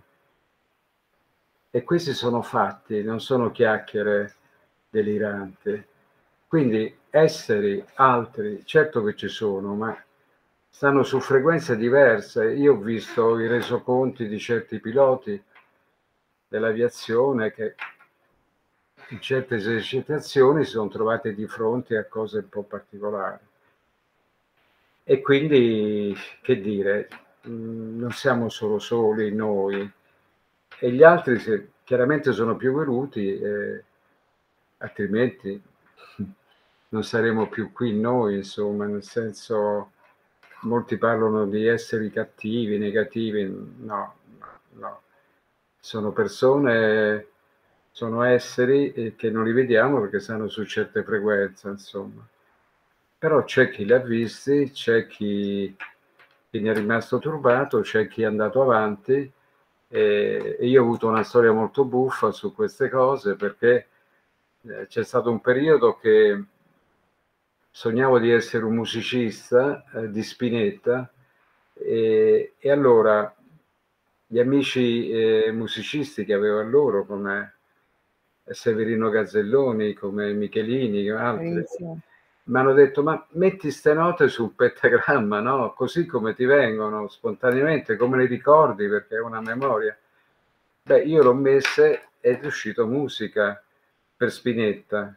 E questi sono fatti, non sono chiacchiere deliranti. Quindi esseri altri, certo che ci sono, ma stanno su frequenze diverse. Io ho visto i resoconti di certi piloti dell'aviazione che in certe esercitazioni si sono trovati di fronte a cose un po' particolari. E quindi, che dire, non siamo solo soli noi, e gli altri chiaramente sono più venuti, eh, altrimenti non saremo più qui noi, insomma, nel senso, molti parlano di esseri cattivi, negativi, no, no, no. Sono persone, sono esseri eh, che non li vediamo perché stanno su certe frequenze, insomma. Però c'è chi li ha visti, c'è chi, chi ne è rimasto turbato, c'è chi è andato avanti, e, e io ho avuto una storia molto buffa su queste cose, perché eh, c'è stato un periodo che sognavo di essere un musicista eh, di Spinetta, e, e allora gli amici eh, musicisti che avevo allora, come Severino Gazzelloni, come Michelini, come altri, Bravissimo. mi hanno detto: ma metti ste note sul pentagramma, no? Così come ti vengono spontaneamente, come le ricordi, perché è una memoria. Beh, io l'ho messe ed è uscito musica per Spinetta.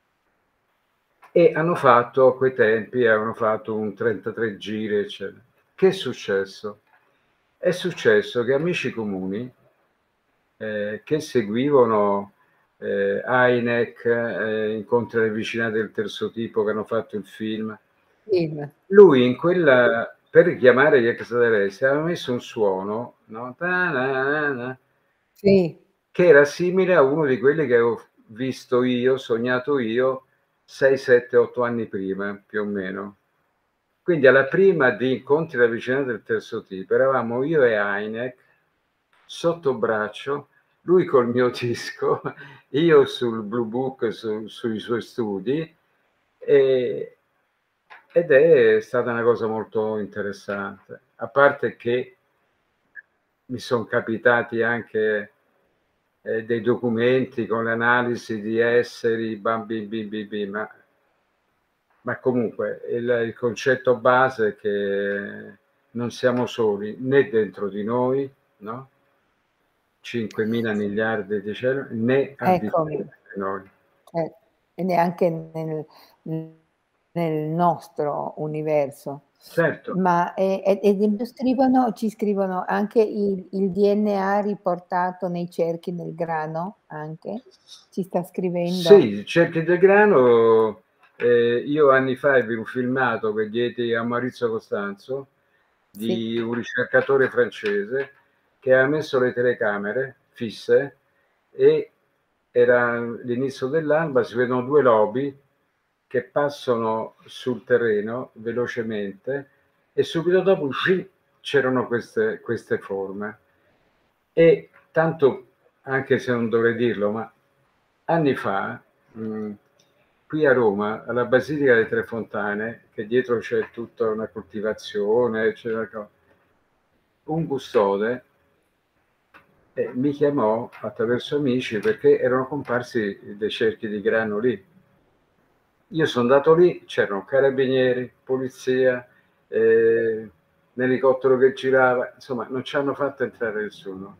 E hanno fatto, a quei tempi, avevano fatto un trentatré giri, eccetera. Che è successo? È successo che amici comuni eh, che seguivano eh, Heineck, eh, Incontri alle vicinanze del terzo tipo, che hanno fatto il film, Film. lui in quella, per richiamare gli extraterrestri, aveva messo un suono, no? Ta-na-na-na, Sì. che era simile a uno di quelli che avevo visto io, sognato io, sei, sette, otto anni prima, più o meno. Quindi alla prima di Incontri alla vicinanza del terzo tipo, eravamo io e Heineck sotto braccio, lui col mio disco, io sul Blue Book, su, sui suoi studi, e, ed è stata una cosa molto interessante. A parte che mi sono capitati anche eh, dei documenti con l'analisi di esseri, bambi, bimbi, bimbi, ma, ma comunque il, il concetto base è che non siamo soli né dentro di noi, no? cinquemila miliardi di cellule, né al di fuori Eccomi. di noi. Eh, e neanche nel nel nostro universo. Certo, Ma, ehm, ed ed scrivono ci scrivono anche il il D N A riportato nei cerchi nel grano, anche? Ci sta scrivendo? sì, cerchi del grano, eh, io anni fa ebbi un filmato che diedi a Maurizio Costanzo, Sì. di un ricercatore francese, che aveva messo le telecamere fisse, e era l'inizio dell'alba, si vedono due lobi che passano sul terreno velocemente, e subito dopo c'erano queste, queste forme. E tanto, anche se non dovrei dirlo, ma anni fa, mh, qui a Roma, alla Basilica delle Tre Fontane, che dietro c'è tutta una coltivazione, c'era un custode, eh, mi chiamò attraverso amici perché erano comparsi dei cerchi di grano lì. Io sono andato lì, c'erano carabinieri, polizia, eh, un elicottero che girava, insomma, non ci hanno fatto entrare nessuno.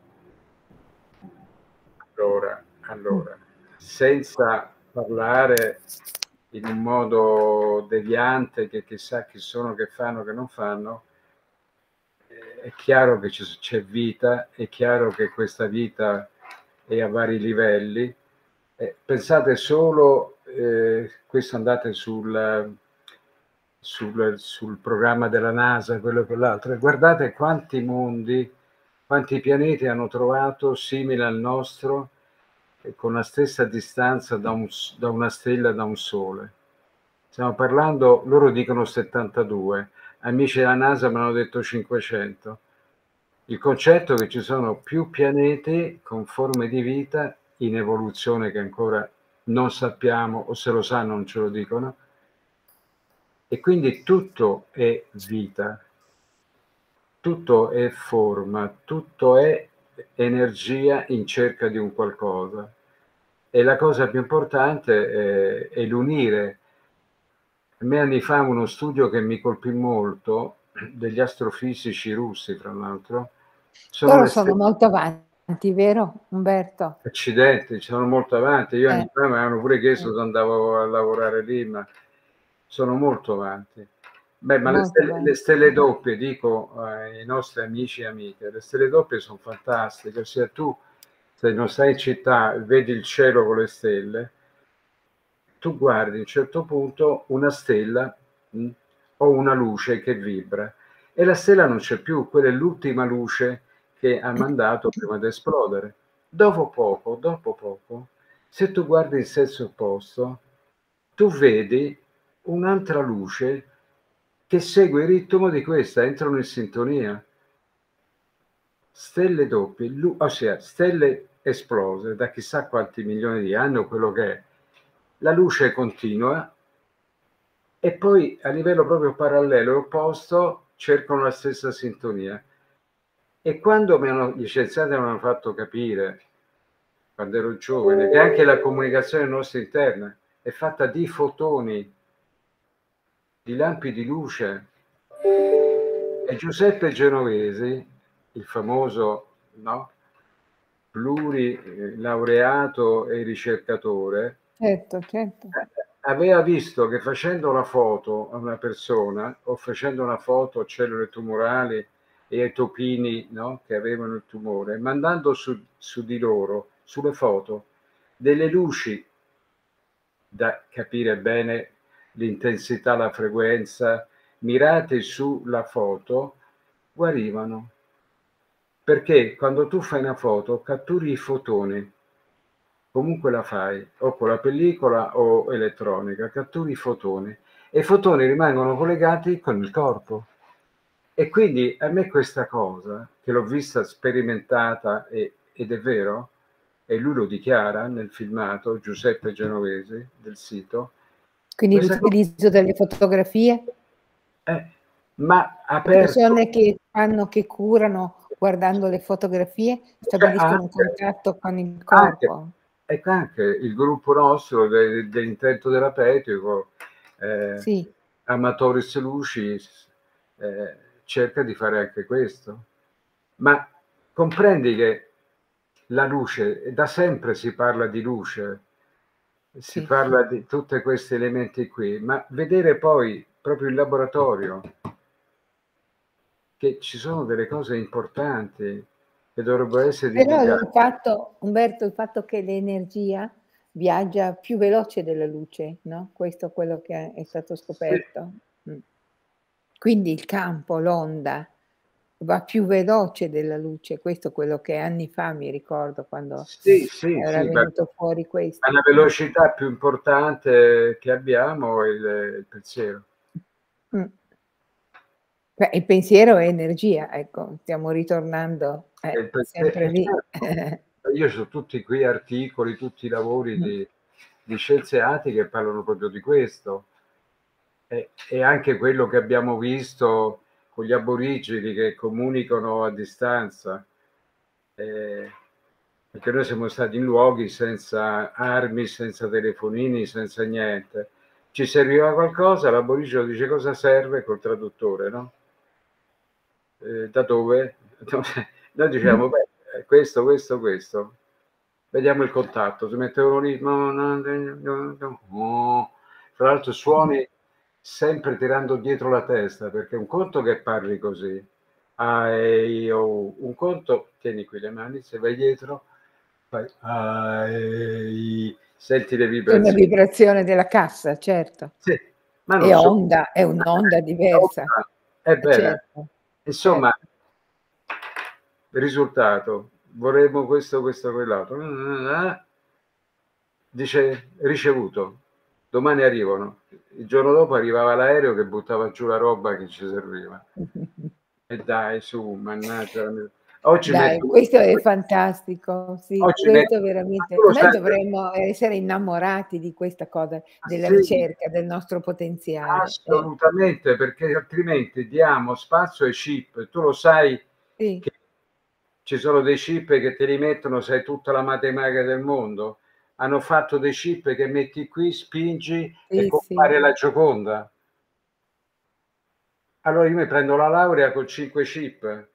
Allora, Mh. allora, senza parlare in un modo deviante, che chissà chi sono, che fanno, che non fanno, eh, è chiaro che c'è vita, è chiaro che questa vita è a vari livelli. Eh, pensate solo, eh, questo andate sul, sul, sul programma della NASA, quello e quell'altro, e guardate quanti mondi, quanti pianeti hanno trovato simili al nostro, e con la stessa distanza da, un, da una stella, da un sole. Stiamo parlando, loro dicono settantadue, amici della NASA mi hanno detto cinquecento. Il concetto è che ci sono più pianeti con forme di vita in evoluzione che ancora non sappiamo, o se lo sanno non ce lo dicono, e quindi tutto è vita, tutto è forma, tutto è energia in cerca di un qualcosa. E la cosa più importante è, è l'unire. A me anni fa uno studio che mi colpì molto, degli astrofisici russi, fra l'altro, sono Loro le sono stelle. molto avanti, vero Umberto? Accidenti, sono molto avanti. Io Eh, anni fa mi avevano pure eh, chiesto se andavo a lavorare lì, ma sono molto avanti. Beh, ma le molto stelle, le avanti. stelle doppie, dico ai nostri amici e amiche, le stelle doppie sono fantastiche. Ossia, tu, se non stai in città, vedi il cielo con le stelle, tu guardi a un certo punto una stella mh, o una luce che vibra e la stella non c'è più, quella è l'ultima luce che ha mandato prima di esplodere. Dopo poco, dopo poco, se tu guardi in senso opposto, tu vedi un'altra luce che segue il ritmo di questa, entrano in sintonia. Stelle doppie, ossia stelle esplose da chissà quanti milioni di anni o quello che è, la luce continua e poi a livello proprio parallelo e opposto cercano la stessa sintonia. E quando mi hanno, gli scienziati mi hanno fatto capire, quando ero giovane, che anche la comunicazione nostra interna è fatta di fotoni, di lampi di luce, e Giuseppe Genovesi, il famoso, no, plurilaureato e ricercatore, Certo, certo. aveva visto che facendo la foto a una persona o facendo una foto a cellule tumorali e ai topini, no, che avevano il tumore, mandando su, su di loro, sulle foto, delle luci da capire bene l'intensità, la frequenza, mirate sulla foto, guarivano. Perché quando tu fai una foto catturi i fotoni, comunque la fai, o con la pellicola o elettronica, catturi i fotoni e i fotoni rimangono collegati con il corpo. E quindi a me questa cosa, che l'ho vista sperimentata e, ed è vero, e lui lo dichiara nel filmato, Giuseppe Genovesi del sito, Quindi l'utilizzo delle fotografie? Eh, ma Le aperto. persone che fanno, che curano guardando le fotografie, stabiliscono un contatto con il corpo. Anche, ecco, anche il gruppo nostro de, dell'intento terapeutico, eh, sì. Amatoris Lucis, eh, cerca di fare anche questo. Ma comprendi che la luce, da sempre si parla di luce, si sì, parla sì. di tutti questi elementi qui, ma vedere poi proprio in laboratorio che ci sono delle cose importanti che dovrebbero essere Però divulgate. il fatto, Umberto, il fatto che l'energia viaggia più veloce della luce, no? Questo è quello che è stato scoperto. Sì. Mm. Quindi il campo, l'onda, va più veloce della luce. Questo è quello che anni fa mi ricordo quando Sì, sì, era sì, venuto fuori questo. la velocità più importante che abbiamo è il, il pensiero. Mm. Beh, il pensiero è energia, ecco, stiamo ritornando eh, sempre lì. Certo. Io so tutti qui articoli, tutti i lavori di, di scienziati che parlano proprio di questo. E, e anche quello che abbiamo visto con gli aborigeni che comunicano a distanza. Eh, perché noi siamo stati in luoghi senza armi, senza telefonini, senza niente. Ci serviva qualcosa, l'aborigeno dice cosa serve col traduttore, no? Eh, da dove? Noi diciamo, beh, questo, questo, questo. Vediamo il contatto, si mettevano lì, no, no, no, no. Tra l'altro suoni sempre tirando dietro la testa, perché un conto che parli così, ah, io, un conto, tieni qui le mani, se vai dietro, fai, ah, senti le vibrazioni. È una vibrazione della cassa, certo. Sì, ma non è so. onda, è un'onda diversa. È bene. Certo, Insomma, certo. risultato, vorremmo questo, questo, quell'altro. Dice ricevuto, domani arrivano. Il giorno dopo arrivava l'aereo che buttava giù la roba che ci serviva. E dai, su, mannaggia. Oggi Dai, metto, questo è fantastico, sì, oggi questo metto, veramente. tu lo Noi sai, dovremmo essere innamorati di questa cosa, della sì, ricerca, del nostro potenziale. assolutamente, eh. Perché altrimenti diamo spazio ai chip. Tu lo sai sì. che ci sono dei chip che te li mettono, sai tutta la matematica del mondo. Hanno fatto dei chip che metti qui, spingi Sì, e compare sì. la Gioconda. Allora io mi prendo la laurea con cinque chip.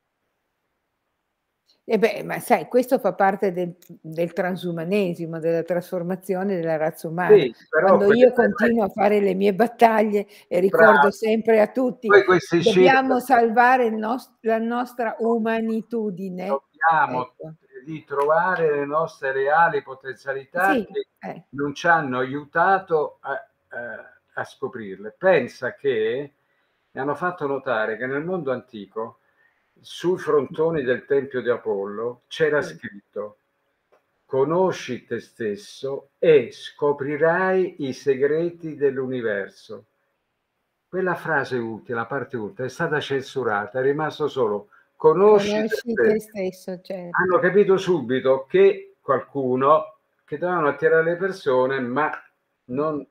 E beh, ma sai, questo fa parte del del transumanesimo, della trasformazione della razza umana. Sì, però Quando io continuo a fare le mie battaglie e ricordo bravo. sempre a tutti: Poi questi chip "Dobbiamo salvare il nos la nostra umanitudine", dobbiamo ecco. di trovare le nostre reali potenzialità Sì, che eh. non ci hanno aiutato a, a, a scoprirle. Pensa che mi hanno fatto notare che nel mondo antico, sui frontoni del Tempio di Apollo, c'era Sì. scritto: conosci te stesso e scoprirai i segreti dell'universo. Quella frase ultima, la parte ultima, è stata censurata, è rimasto solo conosci te Conosci te stesso. stesso, certo. Hanno capito subito che qualcuno, che dovevano attirare le persone, ma non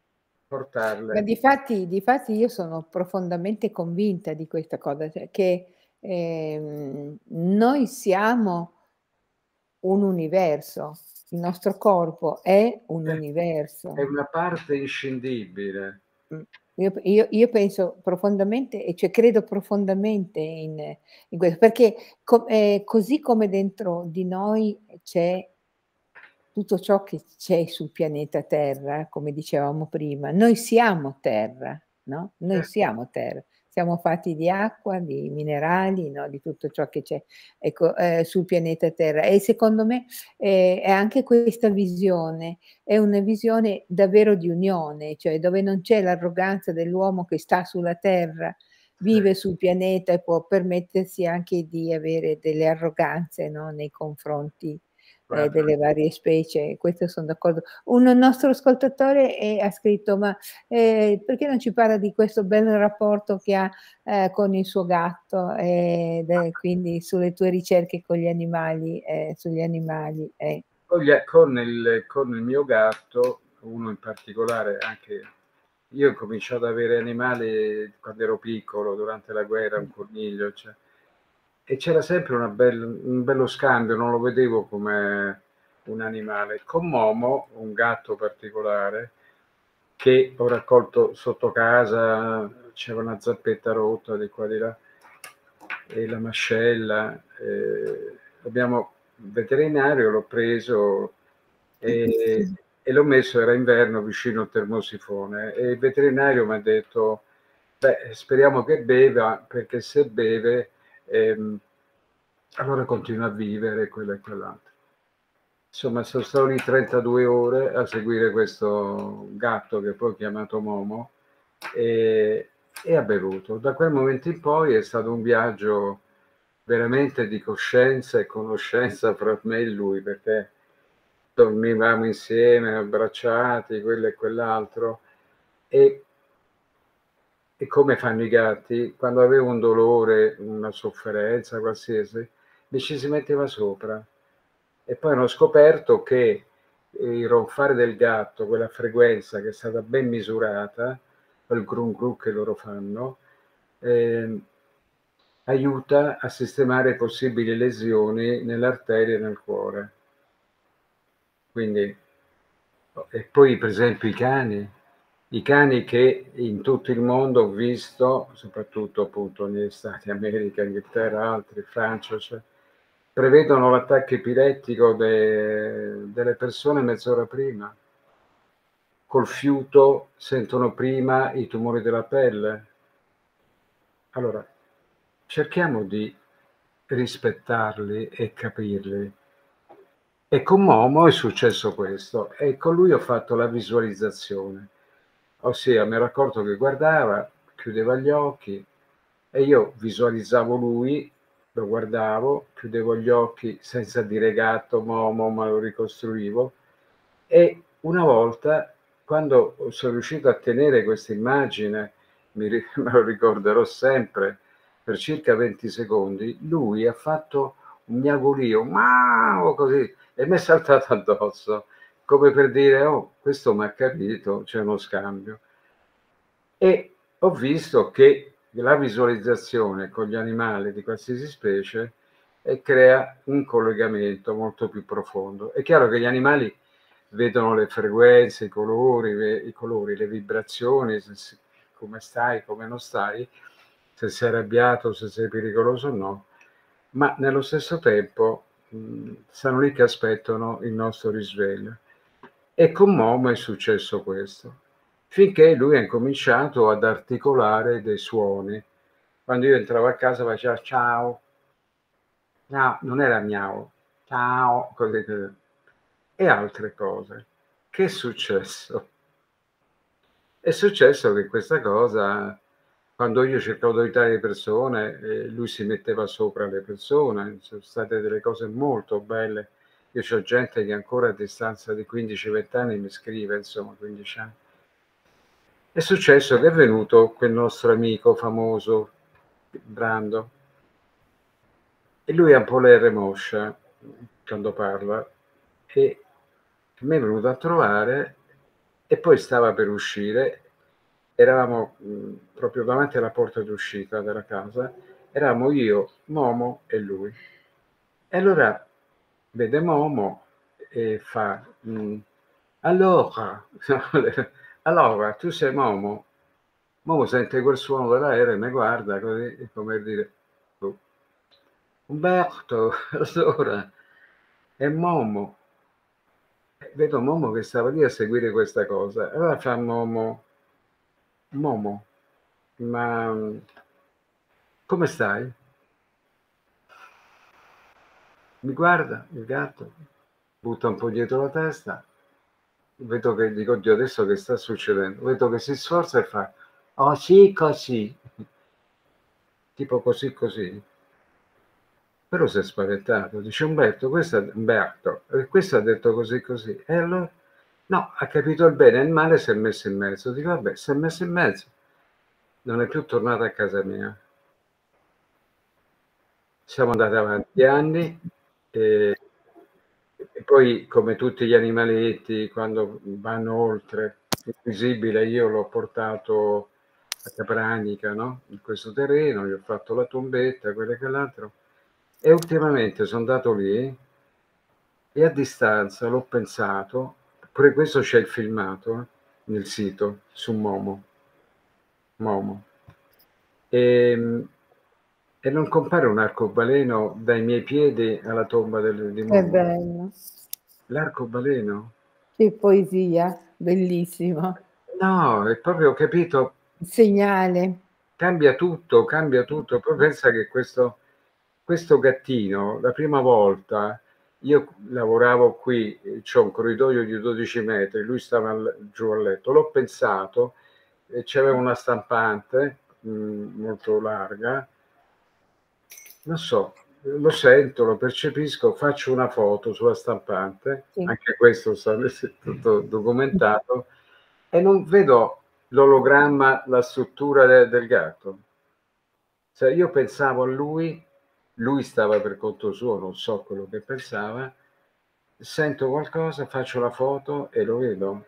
Ma portarle. difatti, difatti io sono profondamente convinta di questa cosa, cioè che ehm, noi siamo un universo, il nostro corpo è un Eh, È universo. una parte inscindibile. Mh. Io p io io penso profondamente e cioè credo profondamente in in questo, perché co ehm, così come dentro di noi c'è tutto ciò che c'è sul pianeta Terra, come dicevamo prima, noi siamo terra, no, noi Eh, siamo terra. Siamo fatti di acqua, di minerali, no, di tutto ciò che c'è, ecco, ehm, sul pianeta Terra. E secondo me, ehm, è anche questa visione, è una visione davvero di unione, cioè dove non c'è l'arroganza dell'uomo che sta sulla terra, sì, vive sul pianeta e può permettersi anche di avere delle arroganze, no, nei confronti ehm, guarda, delle varie specie, questo son d'accordo. Un nostro ascoltatore, ehm, ha scritto: "Ma, ehm, perché non ci parla di questo bel rapporto che ha, ehm, con il suo gatto, ed è quindi sulle tue ricerche con gli animali ehm, sugli animali", eh. con, gli- con il, con il mio gatto, uno in particolare, anche io ho cominciato ad avere animali quando ero piccolo, durante la guerra, un Mh. coniglio, cioè, e c'era sempre una bel, un bello scambio, non lo vedevo come un animale. Con Momo, un gatto particolare, che ho raccolto sotto casa, c'era una zappetta rotta di qua di là, e la mascella, eh, abbiamo il veterinario, l'ho preso e, e l'ho messo, era inverno, vicino al termosifone, e il veterinario mi ha detto: beh, speriamo che beva, perché se beve ehm, allora continua a vivere, quello e quell'altro. Insomma, sono stato lì trentadue ore a seguire questo gatto che poi ho chiamato Momo, e, e ha bevuto. Da quel momento in poi è stato un viaggio veramente di coscienza e conoscenza fra me e lui, perché dormivamo insieme, abbracciati, quello e quell'altro, e, e come fanno i gatti, quando avevo un dolore, una sofferenza qualsiasi, mi ci si metteva sopra. E poi hanno scoperto che il ronfare del gatto, quella frequenza che è stata ben misurata, quel grum gru che loro fanno, eh, aiuta a sistemare possibili lesioni nelle arterie e nel cuore. Quindi, e poi per esempio i cani, i cani che in tutto il mondo ho visto, soprattutto appunto negli Stati America, Inghilterra, altri, Francia, cioè, prevedono l'attacco epilettico de, delle persone mezz'ora prima. Col fiuto sentono prima i tumori della pelle. Allora, cerchiamo di rispettarli e capirli. E con Momo è successo questo, e con lui ho fatto la visualizzazione, ossia mi ero accorto che guardava, chiudeva gli occhi e io visualizzavo lui, lo guardavo, chiudevo gli occhi senza dire gatto, Momo, ma lo ricostruivo, e una volta, quando sono riuscito a tenere questa immagine, mi, me lo ricorderò sempre, per circa venti secondi, lui ha fatto un miagolio, o così, e mi è saltato addosso, come per dire: oh, questo mi ha capito, c'è uno scambio. E ho visto che la visualizzazione con gli animali di qualsiasi specie eh, crea un collegamento molto più profondo. È chiaro che gli animali vedono le frequenze, i colori, le, i colori, le vibrazioni, se, se, come stai, come non stai, se sei arrabbiato, se sei pericoloso o no, ma nello stesso tempo mh, stanno lì che aspettano il nostro risveglio. E con Momo è successo questo, finché lui ha incominciato ad articolare dei suoni. Quando io entravo a casa faceva ciao, no, non era miau, ciao, così, e altre cose. Che è successo? È successo che questa cosa, quando io cercavo di aiutare le persone, eh, lui si metteva sopra le persone, sono state delle cose molto belle. Io c'ho gente che ancora a distanza di quindici venti anni mi scrive, insomma, quindici anni. È successo che è venuto quel nostro amico famoso, Brando, e lui ha un po' l'erre moscia quando parla, e mi è venuto a trovare e poi stava per uscire. Eravamo mh, proprio davanti alla porta d'uscita della casa, eravamo io, Momo e lui. E allora vede Momo e fa, mh, allora, allora, tu sei Momo? Momo sente quel suono dell'aereo e mi guarda così, come dire, oh, Umberto, allora, è Momo. Vedo Momo che stava lì a seguire questa cosa. Allora fa Momo, Momo, ma come stai? Mi guarda il gatto, butta un po' dietro la testa, vedo che dico, oddio, adesso che sta succedendo? Vedo che si sforza e fa, oh sì, così, tipo così così. Però si è spaventato, dice Umberto, questo è Umberto, e questo ha detto così così. E allora, no, ha capito il bene e il male, si è messo in mezzo. Dico, vabbè, si è messo in mezzo. Non è più tornato a casa mia. Siamo andati avanti anni e, e poi, come tutti gli animaletti, quando vanno oltre il visibile, io l'ho portato a Capranica, no? In questo terreno, gli ho fatto la tombetta, quello e quell'altro. E ultimamente sono andato lì e a distanza l'ho pensato, pure questo c'è il filmato eh, nel sito, su Momo. Momo. E, e non compare un arcobaleno dai miei piedi alla tomba del, di Che Momo. bello. L'arcobaleno? Che poesia, bellissimo. No, è proprio, capito, Il segnale. cambia tutto, cambia tutto. Poi pensa che questo, questo gattino, la prima volta, io lavoravo qui, c'ho un corridoio di dodici metri, lui stava al- giù a letto, l'ho pensato, e c'aveva una stampante mh, molto larga, non so, lo sento, lo percepisco, faccio una foto sulla stampante, Sì. anche questo sta tutto documentato, e non vedo l'ologramma, la struttura de- del gatto. Cioè, io pensavo a lui, lui stava per conto suo, non so quello che pensava, sento qualcosa, faccio la foto e lo vedo.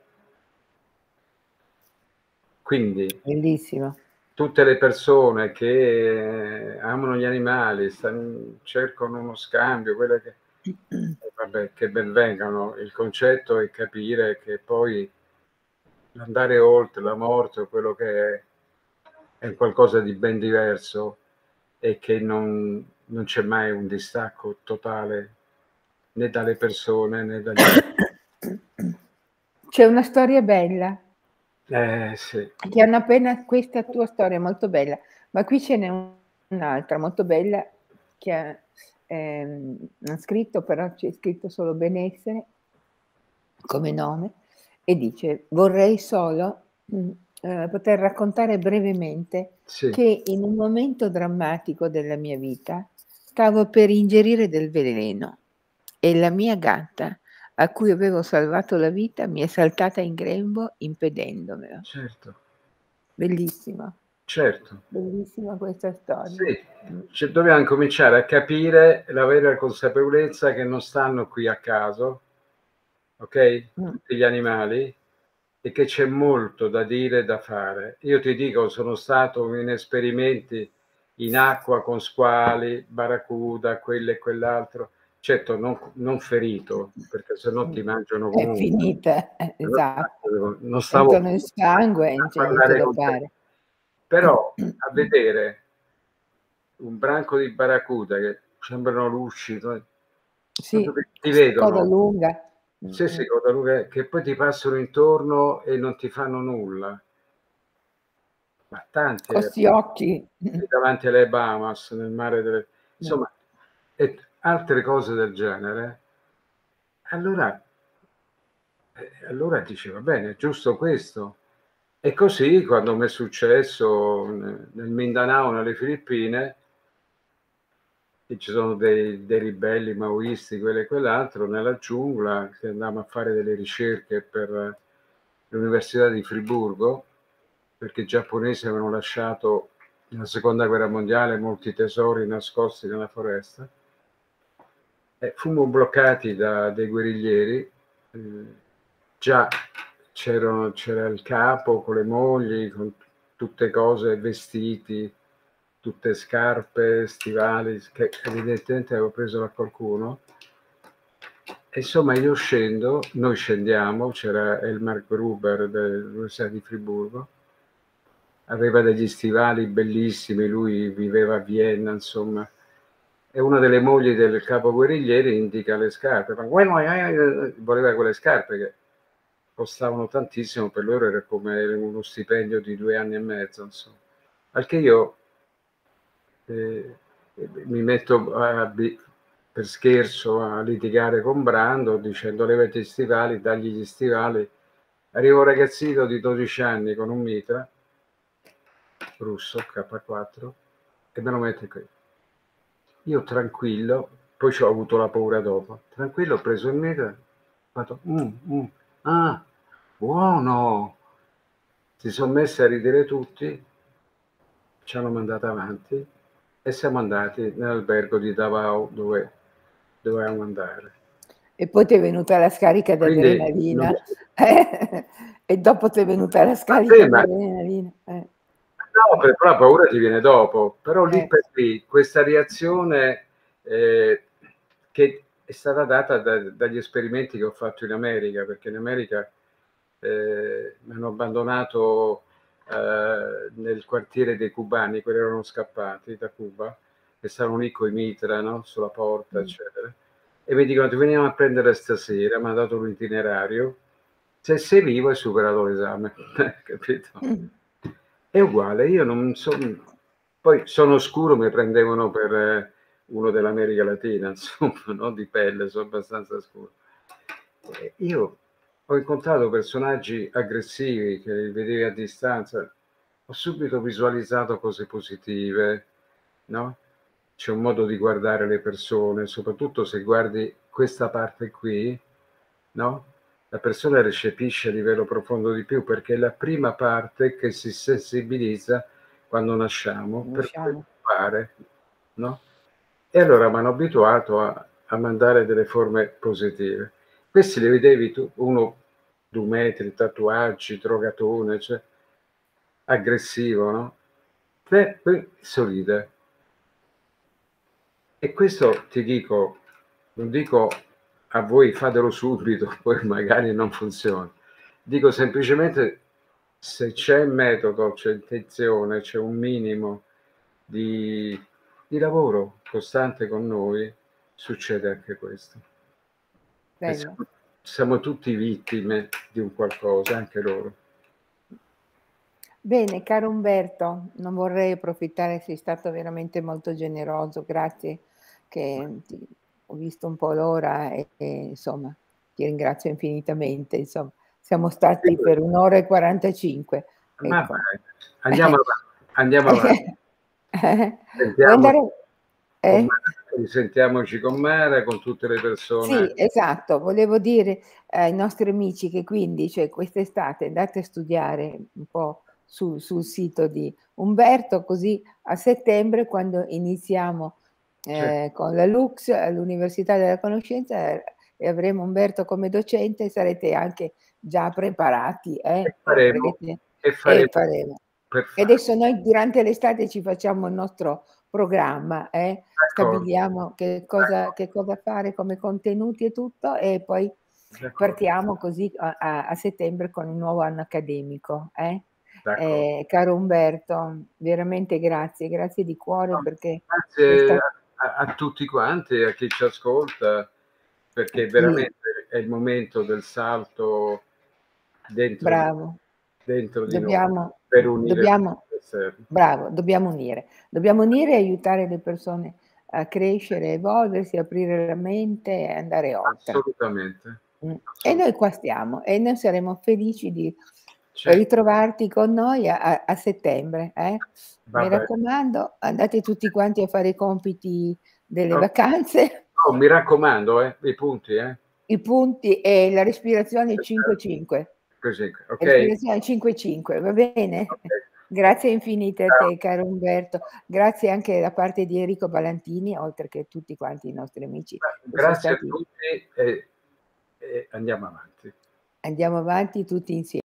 Quindi Bellissimo. tutte le persone che amano gli animali, stanno, cercano uno scambio, quelle che, vabbè, che ben vengano. Il concetto è capire che poi andare oltre la morte o quello che è, è qualcosa di ben diverso e che non, non c'è mai un distacco totale né dalle persone né dagli animali. C'è una storia bella Eh sì, che hanno appena questa tua storia è molto bella, ma qui ce n'è un- un'altra molto bella che ha, ehm, han scritto, però c'è scritto solo benessere come nome e dice: "Vorrei solo, mhmm, ehm, poter raccontare brevemente sì, che in un momento drammatico della mia vita stavo per ingerire del veleno e la mia gatta, a cui avevo salvato la vita, mi è saltata in grembo impedendomelo." certo, Bellissima, certo. bellissima questa storia. Sì, Mh, cioè, dobbiamo cominciare a capire la vera consapevolezza che non stanno qui a caso, ok? mh. Tutti gli animali, e che c'è molto da dire e da fare. Io ti dico, sono stato in esperimenti in acqua con squali, barracuda, quello e quell'altro. Certo, non, non ferito, perché sennò Mh. ti mangiano È comunque. finita, eh, esatto. Non stavo Sentono il sangue e non a c'è niente parlare da con te, fare. però a vedere un branco di barracuda che sembrano lucidi, proprio Sì, che ti coda vedono, lunga. se si Mh-mh. che poi ti passano intorno e non ti fanno nulla, ma tanti Co' eh, 'sti occhi. davanti alle Bahamas, nel mare delle, Mh. insomma, e altre cose del genere, allora, eh, allora dice va bene, è giusto questo. E così quando mi è successo nel Mindanao, nelle Filippine, che ci sono dei, dei ribelli maoisti, quello e quell'altro, nella giungla, che andavamo a fare delle ricerche per l'Università di Friburgo, perché i giapponesi avevano lasciato nella seconda guerra mondiale molti tesori nascosti nella foresta. E fummo bloccati da dei guerriglieri, eh, già c'era il capo con le mogli, con tutte cose, vestiti, tutte scarpe, stivali, che evidentemente avevo preso da qualcuno. E insomma io scendo, noi scendiamo, c'era Elmar Gruber dell'Università di Friburgo, aveva degli stivali bellissimi, lui viveva a Vienna, insomma, e una delle mogli del capo guerriglieri indica le scarpe, ma voleva quelle scarpe che costavano tantissimo, per loro era come uno stipendio di due anni e mezzo, insomma. Al che io eh, mi metto a, per scherzo a litigare con Brando dicendo levati gli stivali, dagli gli stivali. Arriva un ragazzino di dodici anni con un mitra russo K quattro e me lo mette qui. Io tranquillo, poi ci ho avuto la paura dopo, tranquillo, ho preso il mitra, ho fatto mm, mm, ah, buono, si sono messi a ridere tutti, ci hanno mandato avanti e siamo andati nell'albergo di Davao dove dovevamo andare. E poi ti è venuta la scarica d'adrenalina, non... eh? E dopo ti è venuta la scarica sì, d'adrenalina. Eh. No, però la paura ti viene dopo, però lì eh. per lì questa reazione eh, che è stata data da, dagli esperimenti che ho fatto in America, perché in America eh, mi hanno abbandonato eh, nel quartiere dei cubani, quelli erano scappati da Cuba, che stavano lì coi mitra, no? Sulla porta, mm. eccetera. E mi dicono ti veniamo a prendere stasera, mi ha dato un itinerario, se sei vivo hai superato l'esame, capito? Mm. È uguale, io non sono, poi sono scuro, mi prendevano per eh, uno dell'America Latina, insomma, no? Di pelle, sono abbastanza scuro. E io ho incontrato personaggi aggressivi che li vedevi a distanza, ho subito visualizzato cose positive, no? C'è un modo di guardare le persone, soprattutto se guardi questa parte qui, no? La persona recepisce a livello profondo di più, perché è la prima parte che si sensibilizza quando nasciamo, per fare, no? E allora mi hanno abituato a, a mandare delle forme positive. Questi li vedevi tu, uno due metri, tatuaggi, drogatone, cioè, aggressivo, no? Te, poi sorride. E questo ti dico, non dico a voi fatelo subito, poi magari non funziona. Dico semplicemente se c'è metodo, c'è intenzione, c'è un minimo di, di lavoro costante con noi, succede anche questo. Siamo, siamo tutti vittime di un qualcosa, anche loro. Bene, caro Umberto, non vorrei approfittare, sei stato veramente molto generoso, grazie che ti, ho visto un po' l'ora e, e insomma ti ringrazio infinitamente, insomma siamo stati sì, per un'ora e quarantacinque. Ecco. Andiamo avanti, andiamo avanti. Sentiamo, andare, eh? con Mara, sentiamoci con Mara, con tutte le persone. Sì, esatto, volevo dire ai nostri amici che quindi cioè, quest'estate andate a studiare un po' sul, sul sito di Umberto, così a settembre quando iniziamo eh, certo. con la Lux all'Università della Conoscenza eh, e avremo Umberto come docente, sarete anche già preparati. Eh? E faremo. Perché, e faremo, e faremo. E adesso noi durante l'estate ci facciamo il nostro programma, eh? Stabiliamo che cosa, che cosa fare come contenuti e tutto e poi partiamo così a, a, a settembre con il nuovo anno accademico. Eh? Eh, caro Umberto, veramente grazie, grazie di cuore no, perché... Grazie stato... a, a tutti quanti, a chi ci ascolta, perché sì. veramente è il momento del salto dentro, Bravo. dentro di dobbiamo, noi per unire dobbiamo, bravo, dobbiamo unire, dobbiamo unire e aiutare le persone a crescere, evolversi, aprire la mente e andare oltre. Assolutamente, Mh. E assolut noi qua stiamo e noi saremo felici di Ce ritrovarti con noi a a a settembre, eh. Va Mi bene. raccomando, andate tutti quanti a fare i compiti delle Okay. vacanze. Oh, mi raccomando, eh, i punti, eh. I punti e la respirazione cinque cinque. Così, okay? Respirazione cinque cinque, va bene? Okay. Grazie infinite a Ciao. te caro Umberto. Grazie anche da parte di Enrico Ballantini, oltre che tutti quanti i nostri amici Beh, che son grazie a stati tutti e e andiamo avanti. Andiamo avanti tutti insie